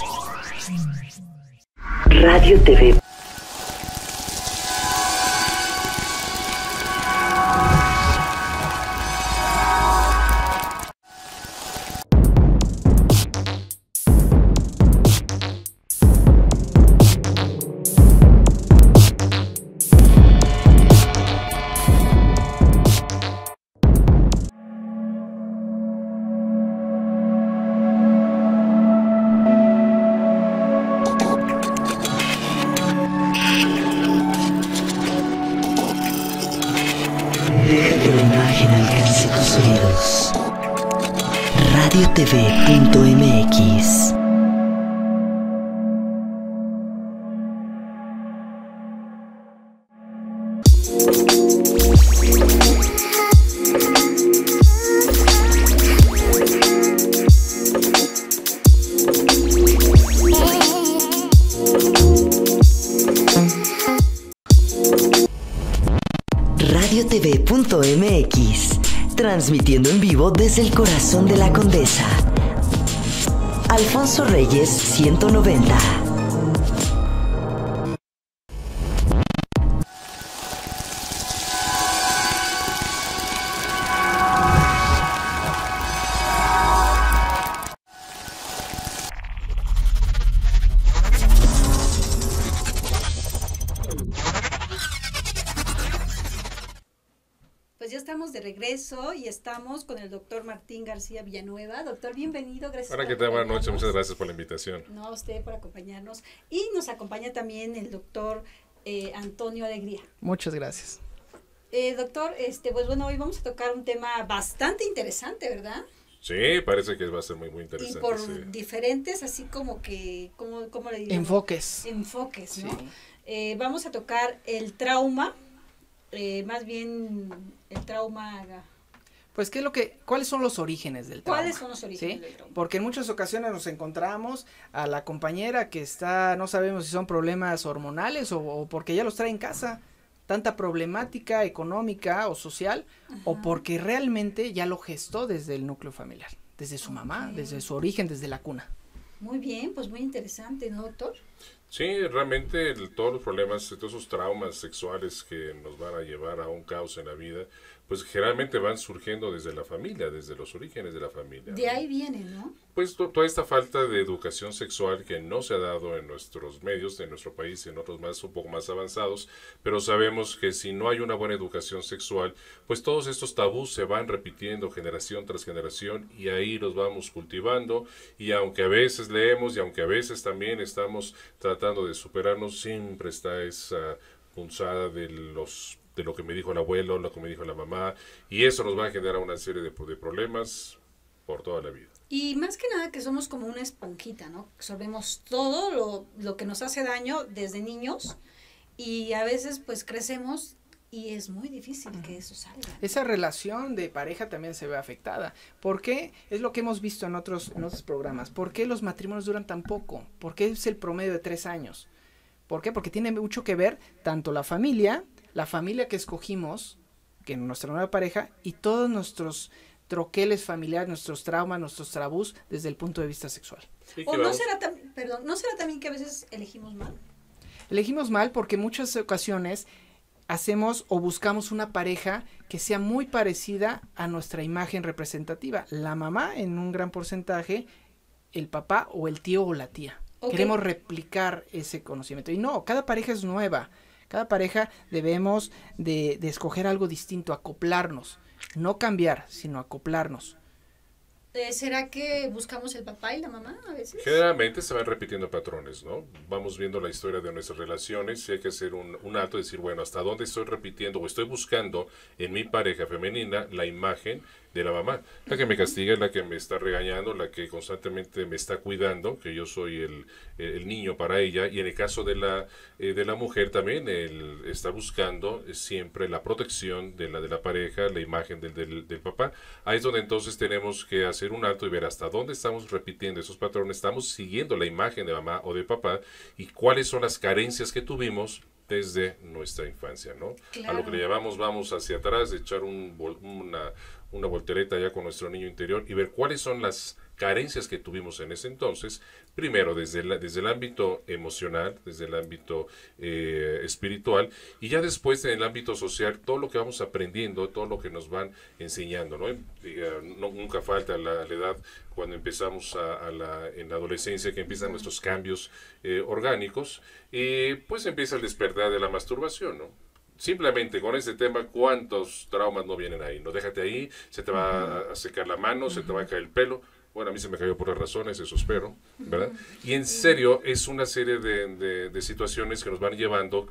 Radio T V. Deja que la imagen alcance tus oídos. radio t v punto m x. radio t v punto m x, transmitiendo en vivo desde el corazón de la Condesa. Alfonso Reyes ciento noventa.
Pues ya estamos de regreso y estamos con el doctor Martín García Villanueva. Doctor, bienvenido, gracias.
Hola,
por
¿qué tal? Buenas noches,
acompañarnos.
muchas gracias por la invitación.
No, a usted por acompañarnos. Y nos acompaña también el doctor eh, Antonio Alegría.
Muchas gracias.
Eh, doctor, este, pues bueno, hoy vamos a tocar un tema bastante interesante, ¿verdad?
Sí, parece que va a ser muy, muy
Y
interesante.
por
sí.
diferentes, así como que, ¿cómo, cómo le digo?
Enfoques.
Enfoques, ¿no?
Sí.
Eh, vamos a tocar el trauma, eh, más bien el trauma.
Pues, ¿qué es lo que, ¿cuáles son los orígenes del trauma?
¿Cuáles son los orígenes
¿Sí?
del trauma?
Porque en muchas ocasiones nos encontramos a la compañera que está, no sabemos si son problemas hormonales o, o porque ya los trae en casa, tanta problemática económica o social,
Ajá.
o porque realmente ya lo gestó desde el núcleo familiar, desde su mamá,
Ok.
desde su origen, desde la cuna.
Muy bien, pues muy interesante, ¿no, doctor?
Sí, realmente el- todos los problemas, todos esos traumas sexuales que nos van a llevar a un caos en la vida, pues generalmente van surgiendo desde la familia, desde los orígenes de la familia.
De
¿no?
ahí viene, ¿no?
Pues to- toda esta falta de educación sexual que no se ha dado en nuestros medios, en nuestro país y en otros más un poco más avanzados, pero sabemos que si no hay una buena educación sexual, pues todos estos tabús se van repitiendo generación tras generación y ahí los vamos cultivando y aunque a veces leemos y aunque a veces también estamos tratando de superarnos, siempre está esa punzada de los de lo que me dijo el abuelo, lo que me dijo la mamá, y eso nos va a generar una serie de, de problemas por toda la vida.
Y más que nada que somos como una esponjita, ¿no? Absorbemos todo lo, lo que nos hace daño desde niños y a veces pues crecemos y es muy difícil que eso salga.
Esa relación de pareja también se ve afectada. ¿Por qué? Es lo que hemos visto en otros, en otros programas. ¿Por qué los matrimonios duran tan poco? ¿Por qué es el promedio de tres años? ¿Por qué? Porque tiene mucho que ver tanto la familia, la familia que escogimos, que nuestra nueva pareja, y todos nuestros troqueles familiares, nuestros traumas, nuestros tabús desde el punto de vista sexual.
Sí,
O
que
no
vamos-
será, tam- perdón, ¿no será también que a veces elegimos mal?
Elegimos mal porque en muchas ocasiones hacemos o buscamos una pareja que sea muy parecida a nuestra imagen representativa. La mamá en un gran porcentaje, el papá o el tío o la tía.
Ok.
Queremos replicar ese conocimiento. Y no, cada pareja es nueva. Cada pareja debemos de, de escoger algo distinto, acoplarnos. No cambiar, sino acoplarnos.
Eh, ¿Será que buscamos el papá y la mamá a veces?
Generalmente se van repitiendo patrones, ¿no? Vamos viendo la historia de nuestras relaciones y hay que hacer un, un alto y decir, bueno, ¿hasta dónde estoy repitiendo o estoy buscando en mi pareja femenina la imagen de la mamá? La que me castiga, la que me está regañando, la que constantemente me está cuidando, que yo soy el, el niño para ella. Y en el caso de la, eh, de la mujer también, él está buscando siempre la protección de la, de la pareja, la imagen del, del, del papá. Ahí es donde entonces tenemos que hacer un alto y ver hasta dónde estamos repitiendo esos patrones, estamos siguiendo la imagen de mamá o de papá y cuáles son las carencias que tuvimos desde nuestra infancia, ¿no?
Claro.
A lo que le llamamos vamos hacia atrás, echar un, vol- una, una voltereta ya con nuestro niño interior y ver cuáles son las carencias que tuvimos en ese entonces, primero desde, la, desde el ámbito emocional, desde el ámbito eh, espiritual, y ya después en el ámbito social, todo lo que vamos aprendiendo, todo lo que nos van enseñando, ¿no? Eh, no nunca falta la, la edad cuando empezamos a, a la, en la adolescencia, que empiezan nuestros cambios eh, orgánicos, y pues empieza el despertar de la masturbación, ¿no? Simplemente con ese tema, ¿cuántos traumas no vienen ahí? No, déjate ahí, se te va a, a secar la mano, se te va a caer el pelo. Bueno, a mí se me cayó por las razones, eso espero, ¿verdad? Y en serio, es una serie de, de, de situaciones que nos van llevando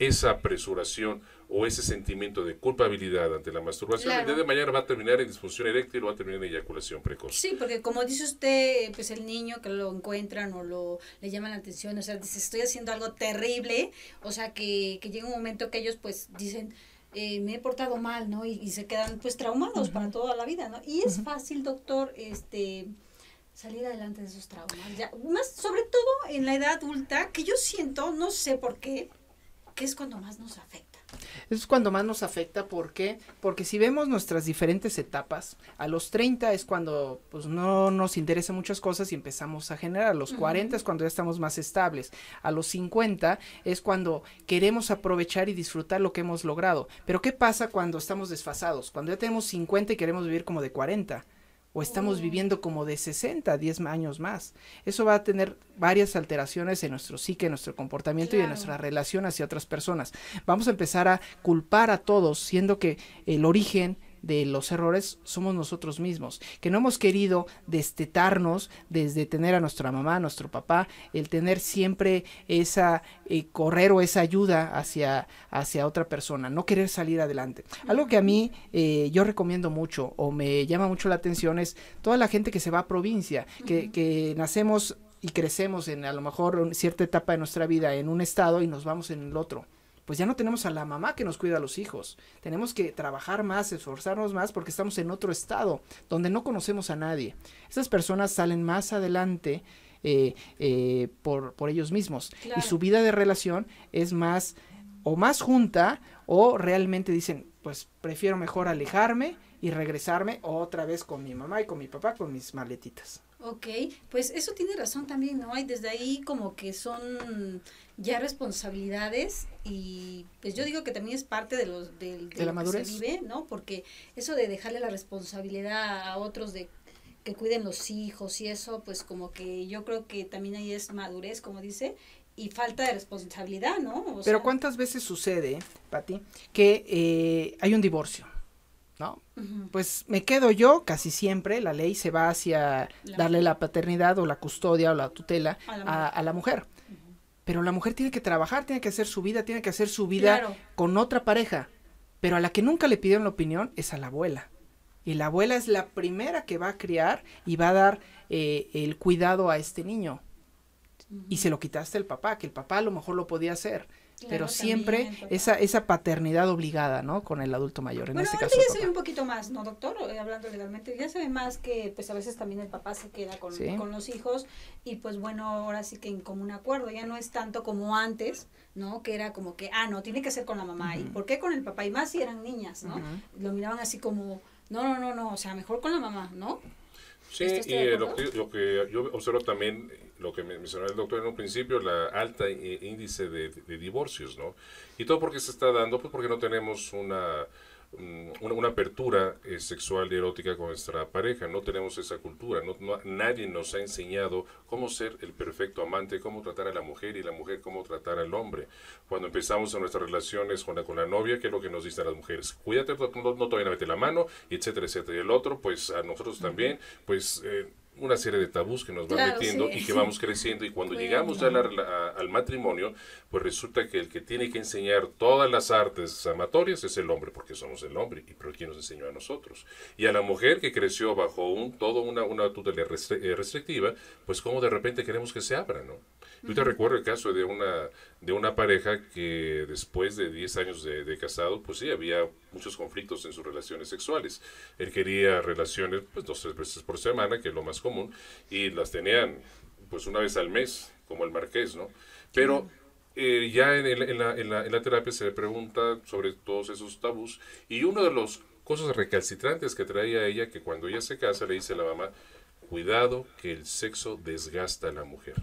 esa apresuración o ese sentimiento de culpabilidad ante la masturbación,
Claro.
el día de mañana va a terminar en disfunción eréctil o va a terminar en eyaculación precoz.
Sí, porque como dice usted, pues el niño que lo encuentran o lo le llaman la atención, o sea, dice, estoy haciendo algo terrible, o sea, que, que llega un momento que ellos pues dicen, eh, me he portado mal, ¿no? Y, y se quedan pues traumados uh-huh. para toda la vida, ¿no? Y es uh-huh. fácil, doctor, este salir adelante de esos traumas, ya, más sobre todo en la edad adulta, que yo siento, no sé por qué, que es cuando más nos afecta.
Es cuando más nos afecta, ¿por qué? Porque si vemos nuestras diferentes etapas, a los treinta es cuando pues no nos interesa muchas cosas y empezamos a generar, a los uh-huh. cuarenta es cuando ya estamos más estables, a los cincuenta es cuando queremos aprovechar y disfrutar lo que hemos logrado, pero ¿qué pasa cuando estamos desfasados? Cuando ya tenemos cincuenta y queremos vivir como de cuarenta, o estamos oh. viviendo como de sesenta, diez años más. Eso va a tener varias alteraciones en nuestro psique, en nuestro comportamiento claro. y en nuestra relación hacia otras personas. Vamos a empezar a culpar a todos, siendo que el origen de los errores somos nosotros mismos, que no hemos querido destetarnos desde tener a nuestra mamá, a nuestro papá, el tener siempre esa, eh, correr o esa ayuda hacia, hacia otra persona, no querer salir adelante. Algo que a mí eh, yo recomiendo mucho o me llama mucho la atención es toda la gente que se va a provincia, que, uh-huh. que nacemos y crecemos en a lo mejor cierta etapa de nuestra vida en un estado y nos vamos en el otro. Pues ya no tenemos a la mamá que nos cuida a los hijos. Tenemos que trabajar más, esforzarnos más porque estamos en otro estado donde no conocemos a nadie. Estas personas salen más adelante eh, eh, por, por ellos mismos. Claro. Y su vida de relación es más o más junta o realmente dicen, pues prefiero mejor alejarme y regresarme otra vez con mi mamá y con mi papá con mis maletitas.
Ok, pues eso tiene razón también, ¿no? Y desde ahí como que son ya responsabilidades y pues yo digo que también es parte de los de, de,
¿De la madurez?
Que se vive, ¿no? Porque eso de dejarle la responsabilidad a otros de que cuiden los hijos y eso, pues como que yo creo que también ahí es madurez, como dice, y falta de responsabilidad, ¿no? O
Pero
sea,
¿cuántas veces sucede, Pati, que eh, hay un divorcio? ¿No? Uh-huh. Pues me quedo yo, casi siempre la ley se va hacia la darle mujer. La paternidad o la custodia o la tutela a la a, a la mujer. Uh-huh. Pero la mujer tiene que trabajar, tiene que hacer su vida, tiene que hacer su vida claro. con otra pareja. Pero a la que nunca le pidieron la opinión es a la abuela. Y la abuela es la primera que va a criar y va a dar eh, el cuidado a este niño. Uh-huh. Y se lo quitaste al papá, que el papá a lo mejor lo podía hacer. Claro, pero siempre esa esa paternidad obligada, ¿no? Con el adulto mayor, en
bueno,
este caso.
Bueno, ya
papá.
se ve un poquito más, ¿no, doctor? Hablando legalmente, ya se ve más que, pues a veces también el papá se queda con, ¿sí? con los hijos y pues bueno, ahora sí que en común acuerdo, ya no es tanto como antes, ¿no? Que era como que, ah, no, tiene que ser con la mamá. Uh-huh. ¿Y por qué con el papá? Y más si eran niñas, ¿no? Uh-huh. Lo miraban así como, no, no, no, no, o sea, mejor con la mamá, ¿no?
Sí, y eh, lo, que, lo que yo observo también, lo que me mencionó el doctor en un principio, la alta índice de, de divorcios, ¿no? Y todo porque se está dando, pues porque no tenemos una, una, una apertura eh, sexual y erótica con nuestra pareja, no tenemos esa cultura, no, no, nadie nos ha enseñado cómo ser el perfecto amante, cómo tratar a la mujer y la mujer cómo tratar al hombre. Cuando empezamos en nuestras relaciones con la, con la novia, ¿qué es lo que nos dicen las mujeres? Cuídate, no, no te vayan a meter la mano, etcétera, etcétera. Y el otro, pues a nosotros también, pues... Eh, una serie de tabús que nos van claro, metiendo sí, y que sí. vamos creciendo y cuando bueno. llegamos ya a la, la, al matrimonio, pues resulta que el que tiene que enseñar todas las artes amatorias es el hombre, porque somos el hombre, y pero ¿quién nos enseñó a nosotros? Y a la mujer que creció bajo un todo una, una tutela restrictiva, pues como de repente queremos que se abra, ¿no? Yo te recuerdo el caso de una de una pareja que después de diez años de, de casado, pues sí, había muchos conflictos en sus relaciones sexuales. Él quería relaciones pues dos, tres veces por semana, que es lo más común, y las tenían pues una vez al mes, como el marqués, ¿no? Pero eh, ya en, el, en, la, en, la, en la terapia se le pregunta sobre todos esos tabús, y uno de los cosas recalcitrantes que traía ella, que cuando ella se casa le dice a la mamá, cuidado que el sexo desgasta a la mujer.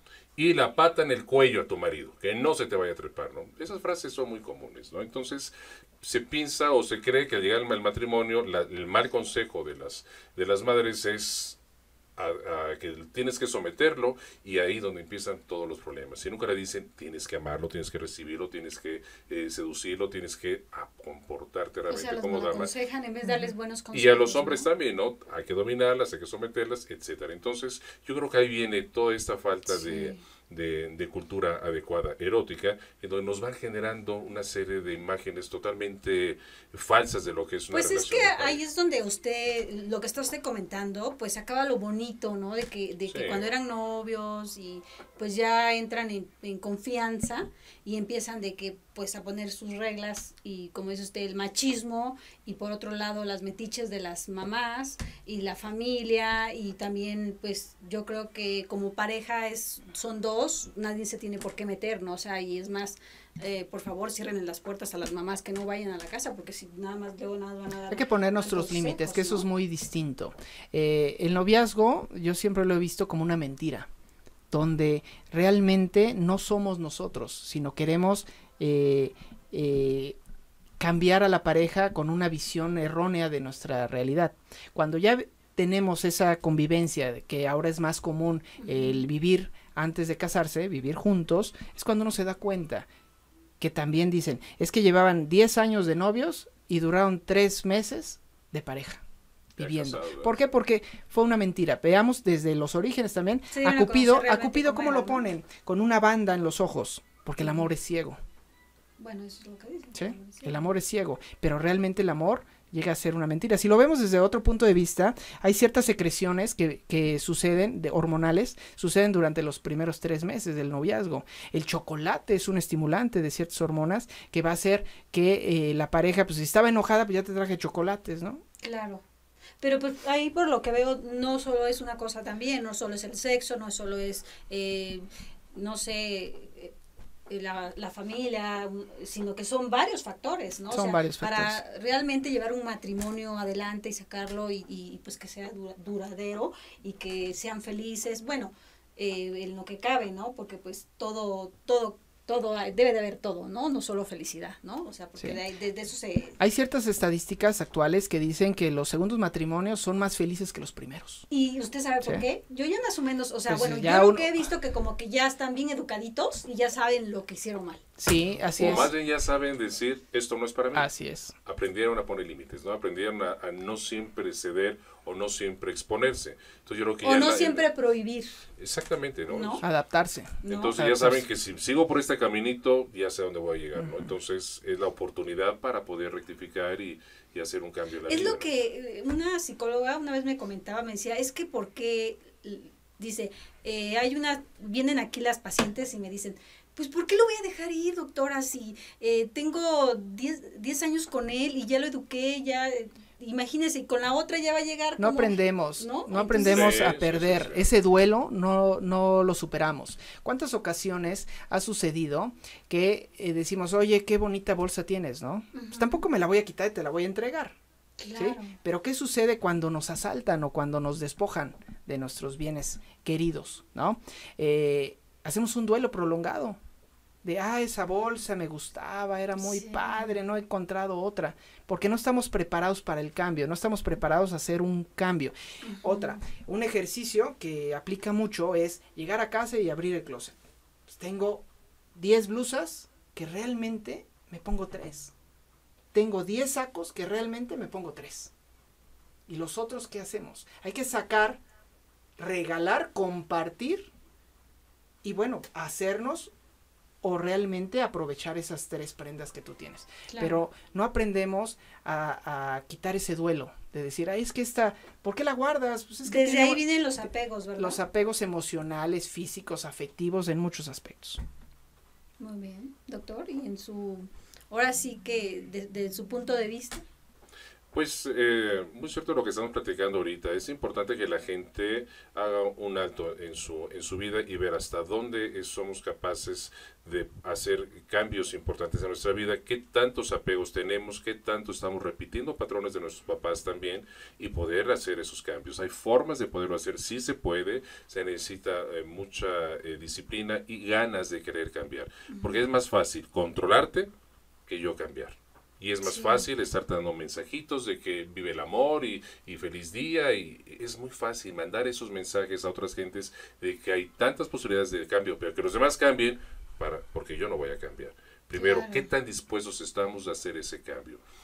Y la pata en el cuello a tu marido, que no se te vaya a trepar, ¿no? Esas frases son muy comunes, ¿no? Entonces, se piensa o se cree que al llegar al matrimonio, la, el mal consejo de las, de las madres es a, a que tienes que someterlo, y ahí donde empiezan todos los problemas. Si nunca le dicen, tienes que amarlo, tienes que recibirlo, tienes que eh, seducirlo, tienes que ah, comportarte realmente, o sea, como dama.
Aconsejan en vez de darles buenos consejos.
Y a los hombres,
¿no?
también, ¿no? Hay que dominarlas, hay que someterlas, etcétera. Entonces, yo creo que ahí viene toda esta falta sí. de, de, de cultura adecuada erótica, en donde nos van generando una serie de imágenes totalmente falsas de lo que es una
Pues es
relación
que
de pareja.
ahí es donde usted, lo que está usted comentando, pues acaba lo bonito, ¿no? De que, de que
Sí.
cuando eran novios y pues ya entran en, en confianza y empiezan de que pues a poner sus reglas y como dice usted, el machismo y por otro lado las metiches de las mamás y la familia y también pues yo creo que como pareja es son dos, nadie se tiene por qué meter, ¿no? O sea, y es más, eh, por favor cierren las puertas a las mamás que no vayan a la casa porque si nada más luego nada van a dar.
Hay que poner nuestros
consejos,
límites, que eso
¿no?
es muy distinto. Eh, el noviazgo yo siempre lo he visto como una mentira, donde realmente no somos nosotros, sino queremos eh, eh, cambiar a la pareja con una visión errónea de nuestra realidad. Cuando ya tenemos esa convivencia, de que ahora es más común el vivir antes de casarse, vivir juntos, es cuando uno se da cuenta que también dicen, es que llevaban diez años de novios y duraron tres meses de pareja
Ya
viviendo.
casados,
¿Por qué? Porque fue una mentira. Veamos desde los orígenes también.
Se
a
dieron a
Cupido,
conocer
a
realmente
Cupido
cómo
¿cómo lo
eran, ¿no?
ponen? Con una banda en los ojos, porque el amor es ciego.
Bueno, eso es lo que dicen.
¿Sí?
Sí.
El amor es ciego, pero realmente el amor llega a ser una mentira. Si lo vemos desde otro punto de vista, hay ciertas secreciones que, que suceden, de hormonales, suceden durante los primeros tres meses del noviazgo. El chocolate es un estimulante de ciertas hormonas que va a hacer que eh, la pareja, pues si estaba enojada, pues ya te traje chocolates, ¿no?
Claro. Pero pues ahí por lo que veo no solo es una cosa también, no solo es el sexo, no solo es, eh, no sé, eh, la, la familia, un- sino que son varios factores, ¿no?
Son varios
Para realmente llevar un matrimonio adelante y sacarlo y, y, pues que sea dura- duradero y que sean felices, bueno, eh, en lo que cabe, ¿no? Porque pues todo, todo, todo, hay- debe de haber todo, ¿no? No solo felicidad, ¿no? O sea, porque
Sí.
de, ahí- de- de eso se...
Hay ciertas estadísticas actuales que dicen que los segundos matrimonios son más felices que los primeros.
¿Y usted sabe por
Sí.
qué? Yo ya más o menos, o sea,
Pues
bueno,
ya
yo lo
uno-
que he visto que como que ya están bien educaditos y ya saben lo que hicieron mal.
Sí, así
O
es.
más bien ya saben decir, esto no es para mí.
Así es.
Aprendieron a poner límites, ¿no? Aprendieron a, a no siempre ceder o no siempre exponerse. Entonces yo creo que
O
ya
no
la-
siempre prohibir,
Exactamente, ¿no?
¿no?
Adaptarse.
¿no?
Entonces
Ah,
ya saben
pues.
que si sigo por este caminito, ya sé a dónde voy a llegar, ¿no? Entonces es la oportunidad para poder rectificar y, y hacer un cambio en la
Es
vida.
lo
¿no?
que eh, una psicóloga una vez me comentaba, me decía, es que porque, l- dice, eh, hay una, vienen aquí las pacientes y me dicen, pues ¿por qué lo voy a dejar ir, doctora? Si eh, tengo diez años con él y ya lo eduqué, ya, eh, imagínese, y con la otra ya va a llegar
No
como-
aprendemos,
¿no?
no, aprendemos
Entonces-
a
Sí, sí,
perder.
sí, sí.
Ese duelo no, no lo superamos. ¿Cuántas ocasiones ha sucedido que eh, decimos, oye, qué bonita bolsa tienes, ¿no? Pues tampoco me la voy a quitar y te la voy a entregar. ¿Sí?
Claro.
Pero ¿qué sucede cuando nos asaltan o cuando nos despojan de nuestros bienes queridos, ¿no? Eh, hacemos un duelo prolongado de, ah, esa bolsa me gustaba, era muy
Sí.
padre, no he encontrado otra, porque no estamos preparados para el cambio, no estamos preparados a hacer un cambio. Otra, un ejercicio que aplica mucho es llegar a casa y abrir el closet. Pues tengo diez blusas que realmente me pongo tres. Tengo diez sacos que realmente me pongo tres. ¿Y los otros qué hacemos? Hay que sacar, regalar, compartir y bueno, hacernos o realmente aprovechar esas tres prendas que tú tienes.
Claro.
Pero no aprendemos a, a quitar ese duelo, de decir, ay, es que esta, ¿por qué la guardas? Pues es que
Desde
tiene
ahí vienen los apegos, ¿verdad?
los apegos emocionales, físicos, afectivos, en muchos aspectos.
Muy bien, doctor, y en su, ahora sí que desde su punto de vista.
Pues eh, muy cierto lo que estamos platicando ahorita. Es importante que la gente haga un alto en su en su vida y ver hasta dónde es- somos capaces de hacer cambios importantes en nuestra vida, qué tantos apegos tenemos, qué tanto estamos repitiendo patrones de nuestros papás también y poder hacer esos cambios. Hay formas de poderlo hacer, sí se puede, se necesita eh, mucha eh, disciplina y ganas de querer cambiar, porque es más fácil controlarte que yo cambiar. Y es más
Sí.
fácil estarte dando mensajitos de que vive el amor y, y feliz día. Y es muy fácil mandar esos mensajes a otras gentes de que hay tantas posibilidades de cambio, pero que los demás cambien para, porque yo no voy a cambiar. Primero,
Claro.
¿qué tan dispuestos estamos a hacer ese cambio?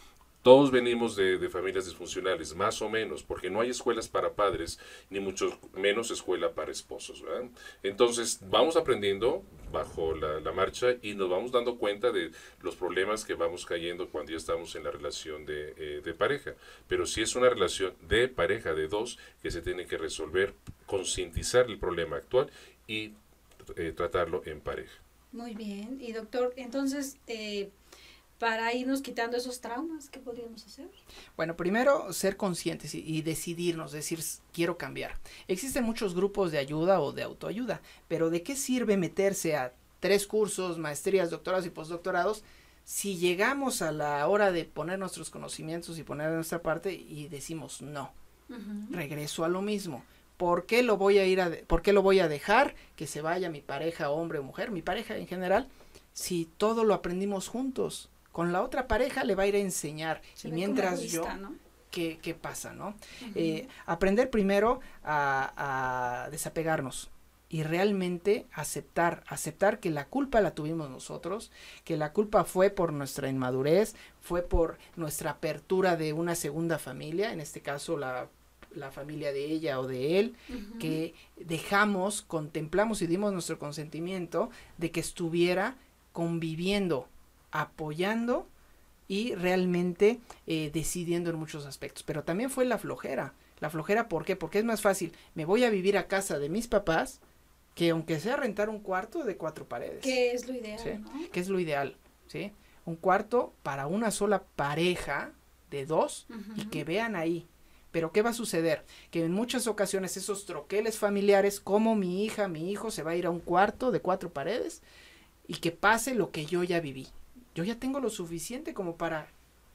Todos venimos de, de familias disfuncionales, más o menos, porque no hay escuelas para padres, ni mucho menos escuela para esposos, ¿verdad? Entonces, vamos aprendiendo bajo la, la marcha y nos vamos dando cuenta de los problemas que vamos cayendo cuando ya estamos en la relación de, eh, de pareja. Pero si es una relación de pareja, de dos, que se tiene que resolver, concientizar el problema actual y eh, tratarlo en pareja.
Muy bien. Y doctor, entonces, eh, para irnos quitando esos traumas, ¿qué podríamos hacer?
Bueno, primero ser conscientes y, y decidirnos, decir, quiero cambiar. Existen muchos grupos de ayuda o de autoayuda, pero ¿de qué sirve meterse a tres cursos, maestrías, doctorados y postdoctorados si llegamos a la hora de poner nuestros conocimientos y poner de nuestra parte y decimos no? Uh-huh. Regreso a lo mismo. ¿Por qué lo voy a ir a de- por qué lo voy a dejar que se vaya mi pareja, hombre o mujer, mi pareja en general, si todo lo aprendimos juntos? Con la otra pareja le va a ir a enseñar. Se y mientras egoísta, yo, ¿no? ¿qué, ¿qué pasa, no? Uh-huh. Eh, aprender primero a, a desapegarnos y realmente aceptar, aceptar que la culpa la tuvimos nosotros, que la culpa fue por nuestra inmadurez, fue por nuestra apertura de una segunda familia, en este caso la la familia de ella o de él, uh-huh. que dejamos, contemplamos y dimos nuestro consentimiento de que estuviera conviviendo, apoyando y realmente eh, decidiendo en muchos aspectos. Pero también fue la flojera. La flojera, ¿por qué? Porque es más fácil, me voy a vivir a casa de mis papás, que aunque sea rentar un cuarto de cuatro paredes.
Que es lo ideal,
¿sí?
¿no?
Que es lo ideal, ¿sí? Un cuarto para una sola pareja de dos uh-huh. y que vean ahí. Pero ¿qué va a suceder? Que en muchas ocasiones esos troqueles familiares, como mi hija, mi hijo, se va a ir a un cuarto de cuatro paredes y que pase lo que yo ya viví. Yo ya tengo lo suficiente como para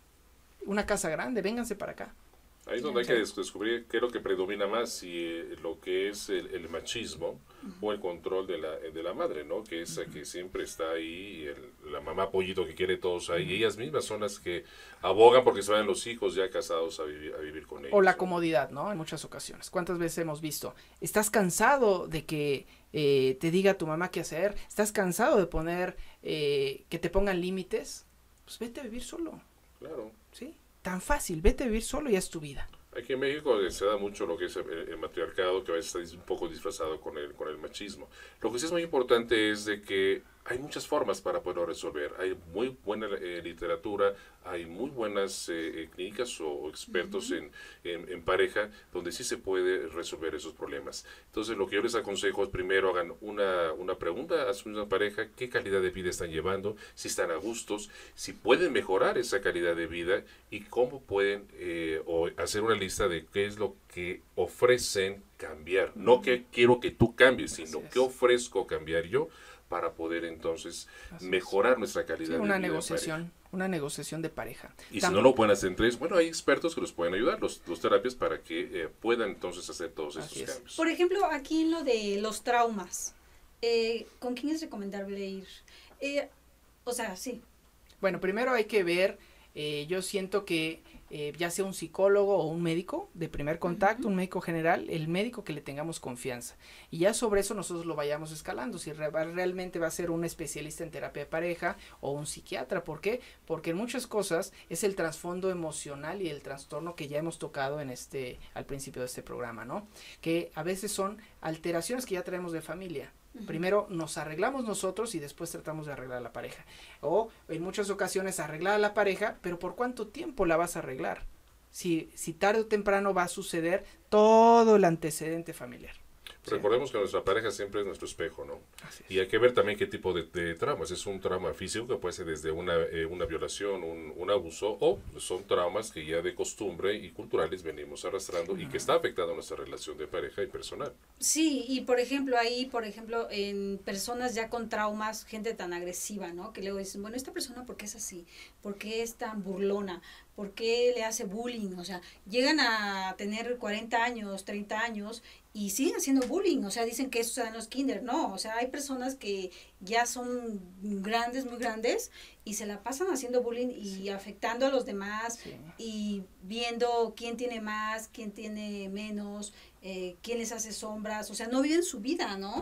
una casa grande, vénganse para acá.
Ahí es donde hay que descubrir qué es lo que predomina más, si eh, lo que es el, el machismo uh-huh. o el control de la, de la madre, ¿no? Que es uh-huh. que siempre está ahí, el, la mamá pollito que quiere todos ahí, uh-huh. y ellas mismas son las que abogan porque se van los hijos ya casados a vivir, a vivir con ellos.
O la
¿no?
comodidad, ¿no? En muchas ocasiones. ¿Cuántas veces hemos visto? ¿Estás cansado de que eh, te diga tu mamá qué hacer? ¿Estás cansado de poner, eh, que te pongan límites? Pues vete a vivir solo.
Claro.
¿Sí? Tan fácil, vete a vivir solo y haz tu vida.
Aquí en México se da mucho lo que es el, el matriarcado, que a veces está un poco disfrazado con el, con el machismo. Lo que sí es muy importante es de que hay muchas formas para poderlo resolver. Hay muy buena eh, literatura, hay muy buenas eh, clínicas o, o expertos uh-huh. en, en, en pareja donde sí se puede resolver esos problemas. Entonces, lo que yo les aconsejo es primero hagan una, una pregunta a su misma pareja, qué calidad de vida están llevando, si están a gustos, si pueden mejorar esa calidad de vida y cómo pueden eh, o hacer una lista de qué es lo que ofrecen cambiar. Uh-huh. No que quiero que tú cambies, sino qué ofrezco cambiar yo para poder entonces Así mejorar es. nuestra calidad sí, de vida.
Una negociación, una negociación de pareja.
Y
También,
si no lo pueden hacer en tres, bueno, hay expertos que los pueden ayudar, los, los terapias, para que eh, puedan entonces hacer todos estos
es.
cambios.
Por ejemplo, aquí en lo de los traumas, eh, ¿con quién es recomendable ir? Eh, o sea, sí.
Bueno, primero hay que ver, eh, yo siento que eh, ya sea un psicólogo o un médico de primer contacto, uh-huh. un médico general, el médico que le tengamos confianza. Y ya sobre eso nosotros lo vayamos escalando, si re- realmente va a ser un especialista en terapia de pareja o un psiquiatra. ¿Por qué? Porque en muchas cosas es el trasfondo emocional y el trastorno que ya hemos tocado en este, al principio de este programa, ¿no? Que a veces son alteraciones que ya traemos de familia. Primero nos arreglamos nosotros y después tratamos de arreglar a la pareja. O en muchas ocasiones arreglar a la pareja, pero ¿por cuánto tiempo la vas a arreglar? Si, si tarde o temprano va a suceder todo el antecedente familiar.
Sí. Recordemos que nuestra pareja siempre es nuestro espejo, ¿no? Y hay que ver también qué tipo de, de traumas. Es un trauma físico que puede ser desde una, eh, una violación, un, un abuso, o son traumas que ya de costumbre y culturales venimos arrastrando uh-huh. y que está afectando nuestra relación de pareja y personal.
Sí, y por ejemplo ahí, por ejemplo, en personas ya con traumas, gente tan agresiva, ¿no? Que luego dicen, bueno, esta persona, ¿por qué es así? ¿Por qué es tan burlona? ¿Por qué le hace bullying? O sea, llegan a tener cuarenta años, treinta años y siguen haciendo bullying. O sea, dicen que eso se da en los kinder. No, o sea, hay personas que ya son grandes, muy grandes y se la pasan haciendo bullying y sí. afectando a los demás sí. y viendo quién tiene más, quién tiene menos, eh, quién les hace sombras. O sea, no viven su vida, ¿no? Uh-huh.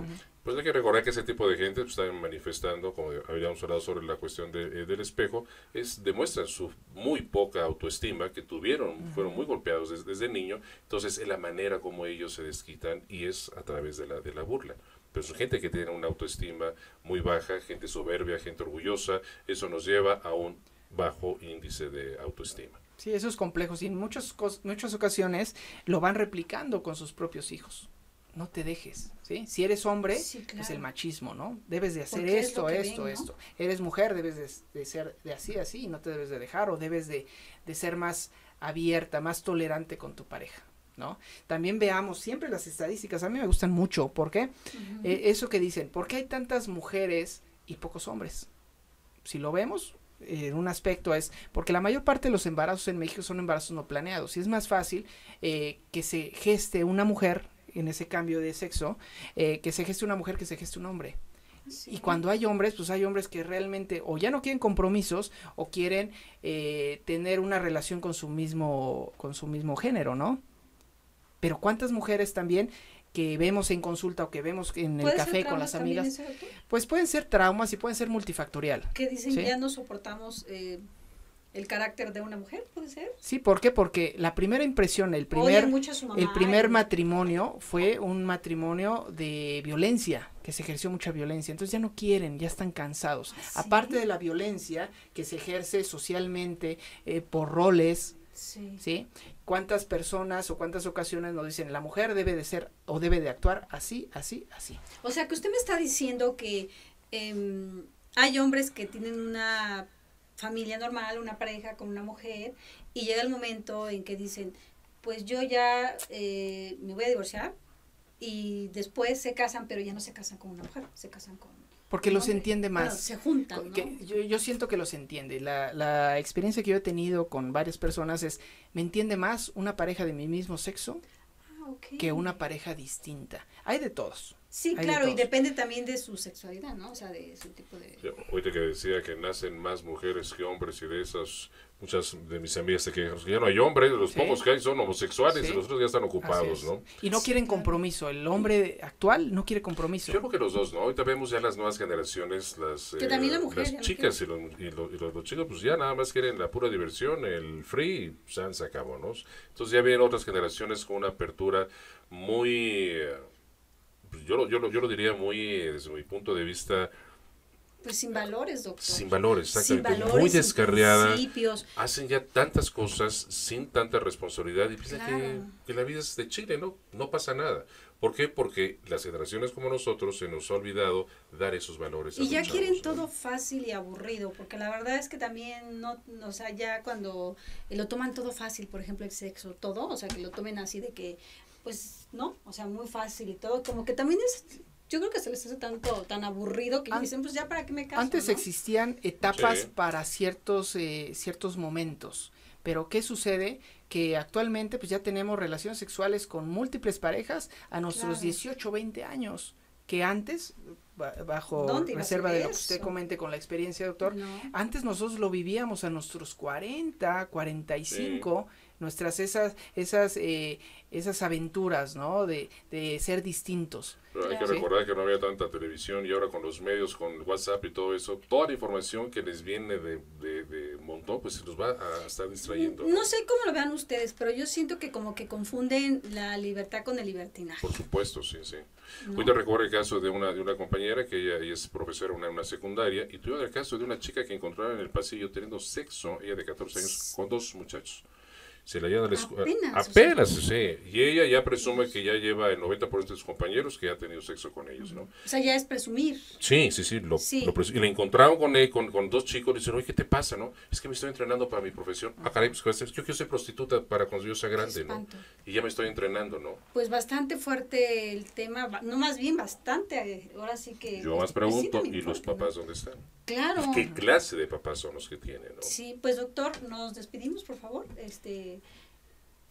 Pues hay que recordar que ese tipo de gente pues, están manifestando, como habíamos hablado sobre la cuestión de, eh, del espejo, es demuestran su muy poca autoestima que tuvieron, uh-huh. fueron muy golpeados desde, desde niño, entonces es la manera como ellos se desquitan y es a través de la, de la burla. Pero son gente que tiene una autoestima muy baja, gente soberbia, gente orgullosa, eso nos lleva a un bajo índice de autoestima.
Sí, eso es complejo, y en muchas, muchas ocasiones lo van replicando con sus propios hijos. No te dejes, ¿sí? Si eres hombre, sí, claro. pues el machismo, ¿no? Debes de hacer esto, esto, ven, ¿no? esto. Eres mujer, debes de, de ser de así, así, y no te debes de dejar, o debes de, de ser más abierta, más tolerante con tu pareja, ¿no? También veamos siempre las estadísticas, a mí me gustan mucho, ¿por qué? Uh-huh. Eh, eso que dicen, ¿por qué hay tantas mujeres y pocos hombres? Si lo vemos, en eh, un aspecto es, porque la mayor parte de los embarazos en México son embarazos no planeados, y es más fácil eh, que se geste una mujer en ese cambio de sexo, eh, que se geste una mujer que se geste un hombre. Sí. Y cuando hay hombres, pues hay hombres que realmente o ya no quieren compromisos o quieren eh, tener una relación con su mismo con su mismo género, ¿no? Pero ¿cuántas mujeres también que vemos en consulta o que vemos en el café con las amigas? Pues pueden ser traumas y pueden ser multifactorial.
Que dicen ¿sí? que ya no soportamos eh, el carácter de una mujer, ¿puede ser?
Sí, ¿por qué? Porque la primera impresión, el primer, el primer matrimonio fue un matrimonio de violencia, que se ejerció mucha violencia, entonces ya no quieren, ya están cansados. ¿Sí? Aparte de la violencia que se ejerce socialmente eh, por roles, sí. ¿sí? ¿Cuántas personas o cuántas ocasiones nos dicen la mujer debe de ser o debe de actuar así, así, así?
O sea, que usted me está diciendo que eh, hay hombres que tienen una familia normal, una pareja con una mujer, y llega el momento en que dicen, pues yo ya eh, me voy a divorciar, y después se casan, pero ya no se casan con una mujer, se casan con
porque los hombre. entiende más.
Bueno, se juntan, ¿no?
Que yo, yo siento que los entiende. La, la experiencia que yo he tenido con varias personas es, me entiende más una pareja de mi mismo sexo ah, okay. que una pareja distinta. Hay de todos.
Sí,
Hay
claro,
de
y depende también de su sexualidad, ¿no? O sea, de su tipo de...
Sí, ahorita que decía que nacen más mujeres que hombres y de esas, muchas de mis amigas se quejan que ya no hay hombres, los sí. pocos que hay son homosexuales sí. y los otros ya están ocupados, ¿no?
Y no quieren compromiso, el hombre actual no quiere compromiso.
Yo creo que los dos, ¿no? Ahorita vemos ya las nuevas generaciones, las,
que eh, también la mujer,
las chicas y, los, y, los, y los, los chicos, pues ya nada más quieren la pura diversión, el free, y ya se acabó, ¿no? Entonces ya vienen otras generaciones con una apertura muy... Eh, Yo lo, yo, lo, yo lo diría muy, desde mi punto de vista...
Pues sin valores, doctor.
Sin valores, exactamente.
Sin valores,
muy descarriada.
Principios.
Hacen ya tantas cosas sin tanta responsabilidad y piensan claro. que, que la vida es de Chile, ¿no? No pasa nada. ¿Por qué? Porque las generaciones como nosotros se nos ha olvidado dar esos valores.
Y ya
chavos,
quieren
¿no?
todo fácil y aburrido, porque la verdad es que también, no, o sea, ya cuando lo toman todo fácil, por ejemplo, el sexo, todo, o sea, que lo tomen así de que... pues no, o sea, muy fácil y todo, como que también es, yo creo que se les hace tanto, tan aburrido que An dicen, pues ya para qué me caso,
Antes
¿no?
existían etapas
sí.
para ciertos, eh, ciertos momentos, pero ¿qué sucede? Que actualmente pues ya tenemos relaciones sexuales con múltiples parejas a nuestros claro. dieciocho, veinte años, que antes, bajo reserva de lo que usted comente con la experiencia, doctor, no. antes nosotros lo vivíamos a nuestros cuarenta, cuarenta y cinco, sí. nuestras esas, esas, eh, esas aventuras, ¿no? De, de ser distintos.
Pero hay que recordar que no había tanta televisión y ahora con los medios, con WhatsApp y todo eso, toda la información que les viene de, de, de montón, pues se los va a estar distrayendo.
No, no sé cómo lo vean ustedes, pero yo siento que como que confunden la libertad con el libertinaje.
Por supuesto, sí, sí.
¿No?
Hoy te recuerdo el caso de una, de una compañera que ella, ella es profesora en una, una secundaria y tuve el caso de una chica que encontraron en el pasillo teniendo sexo, ella de catorce años, con dos muchachos. Se la llevan a la escuela.
Apenas.
Apenas, o sea, sí. Y ella ya presume que ya lleva el noventa por ciento de sus compañeros que ya ha tenido sexo con ellos, ¿no?
O sea, ya es presumir.
Sí, sí, sí. Lo,
sí.
Lo presu y le encontraron con él, con, con dos chicos, le dicen, oye, ¿qué te pasa, no? Es que me estoy entrenando para mi profesión. Ah, caray, pues yo quiero ser prostituta para cuando yo sea grande, ¿no? Y ya me estoy entrenando, ¿no?
Pues bastante fuerte el tema, no más bien bastante, ahora sí que...
Yo más pregunto, ¿y los papás dónde están?
Claro.
¿Y qué clase de papás son los que tienen, no?
Sí, pues doctor, nos despedimos, por favor, este...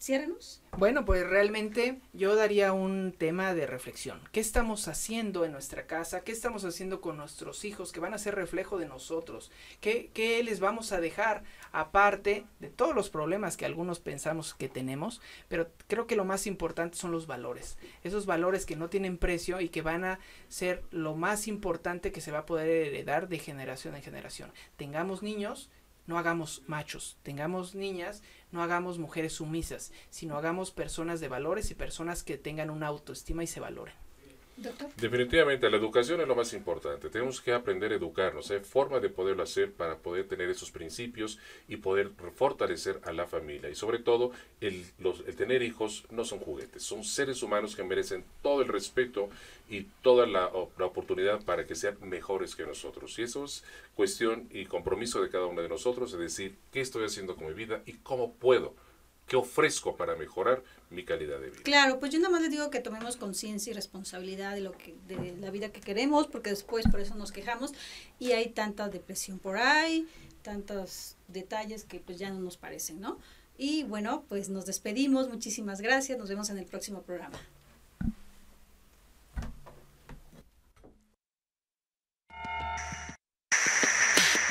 ciérranos.
Bueno, pues realmente yo daría un tema de reflexión. ¿Qué estamos haciendo en nuestra casa? ¿Qué estamos haciendo con nuestros hijos que van a ser reflejo de nosotros? ¿Qué, qué les vamos a dejar aparte de todos los problemas que algunos pensamos que tenemos? Pero creo que lo más importante son los valores. Esos valores que no tienen precio y que van a ser lo más importante que se va a poder heredar de generación en generación. Tengamos niños, no hagamos machos, tengamos niñas, no hagamos mujeres sumisas, sino hagamos personas de valores y personas que tengan una autoestima y se valoren.
Doctor.
Definitivamente, la educación es lo más importante. Tenemos que aprender a educarnos. Hay forma de poderlo hacer para poder tener esos principios y poder fortalecer a la familia. Y sobre todo, el, los, el tener hijos no son juguetes. Son seres humanos que merecen todo el respeto y toda la, la oportunidad para que sean mejores que nosotros. Y eso es cuestión y compromiso de cada uno de nosotros, de decir qué estoy haciendo con mi vida y cómo puedo, qué ofrezco para mejorar mi calidad de vida.
Claro, pues yo nada más les digo que tomemos conciencia y responsabilidad de lo que de la vida que queremos, porque después por eso nos quejamos y hay tanta depresión por ahí, tantos detalles que pues ya no nos parecen, ¿no? Y bueno, pues nos despedimos, muchísimas gracias, nos vemos en el próximo programa.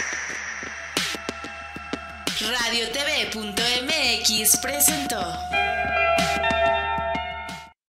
Radio T V punto M X presentó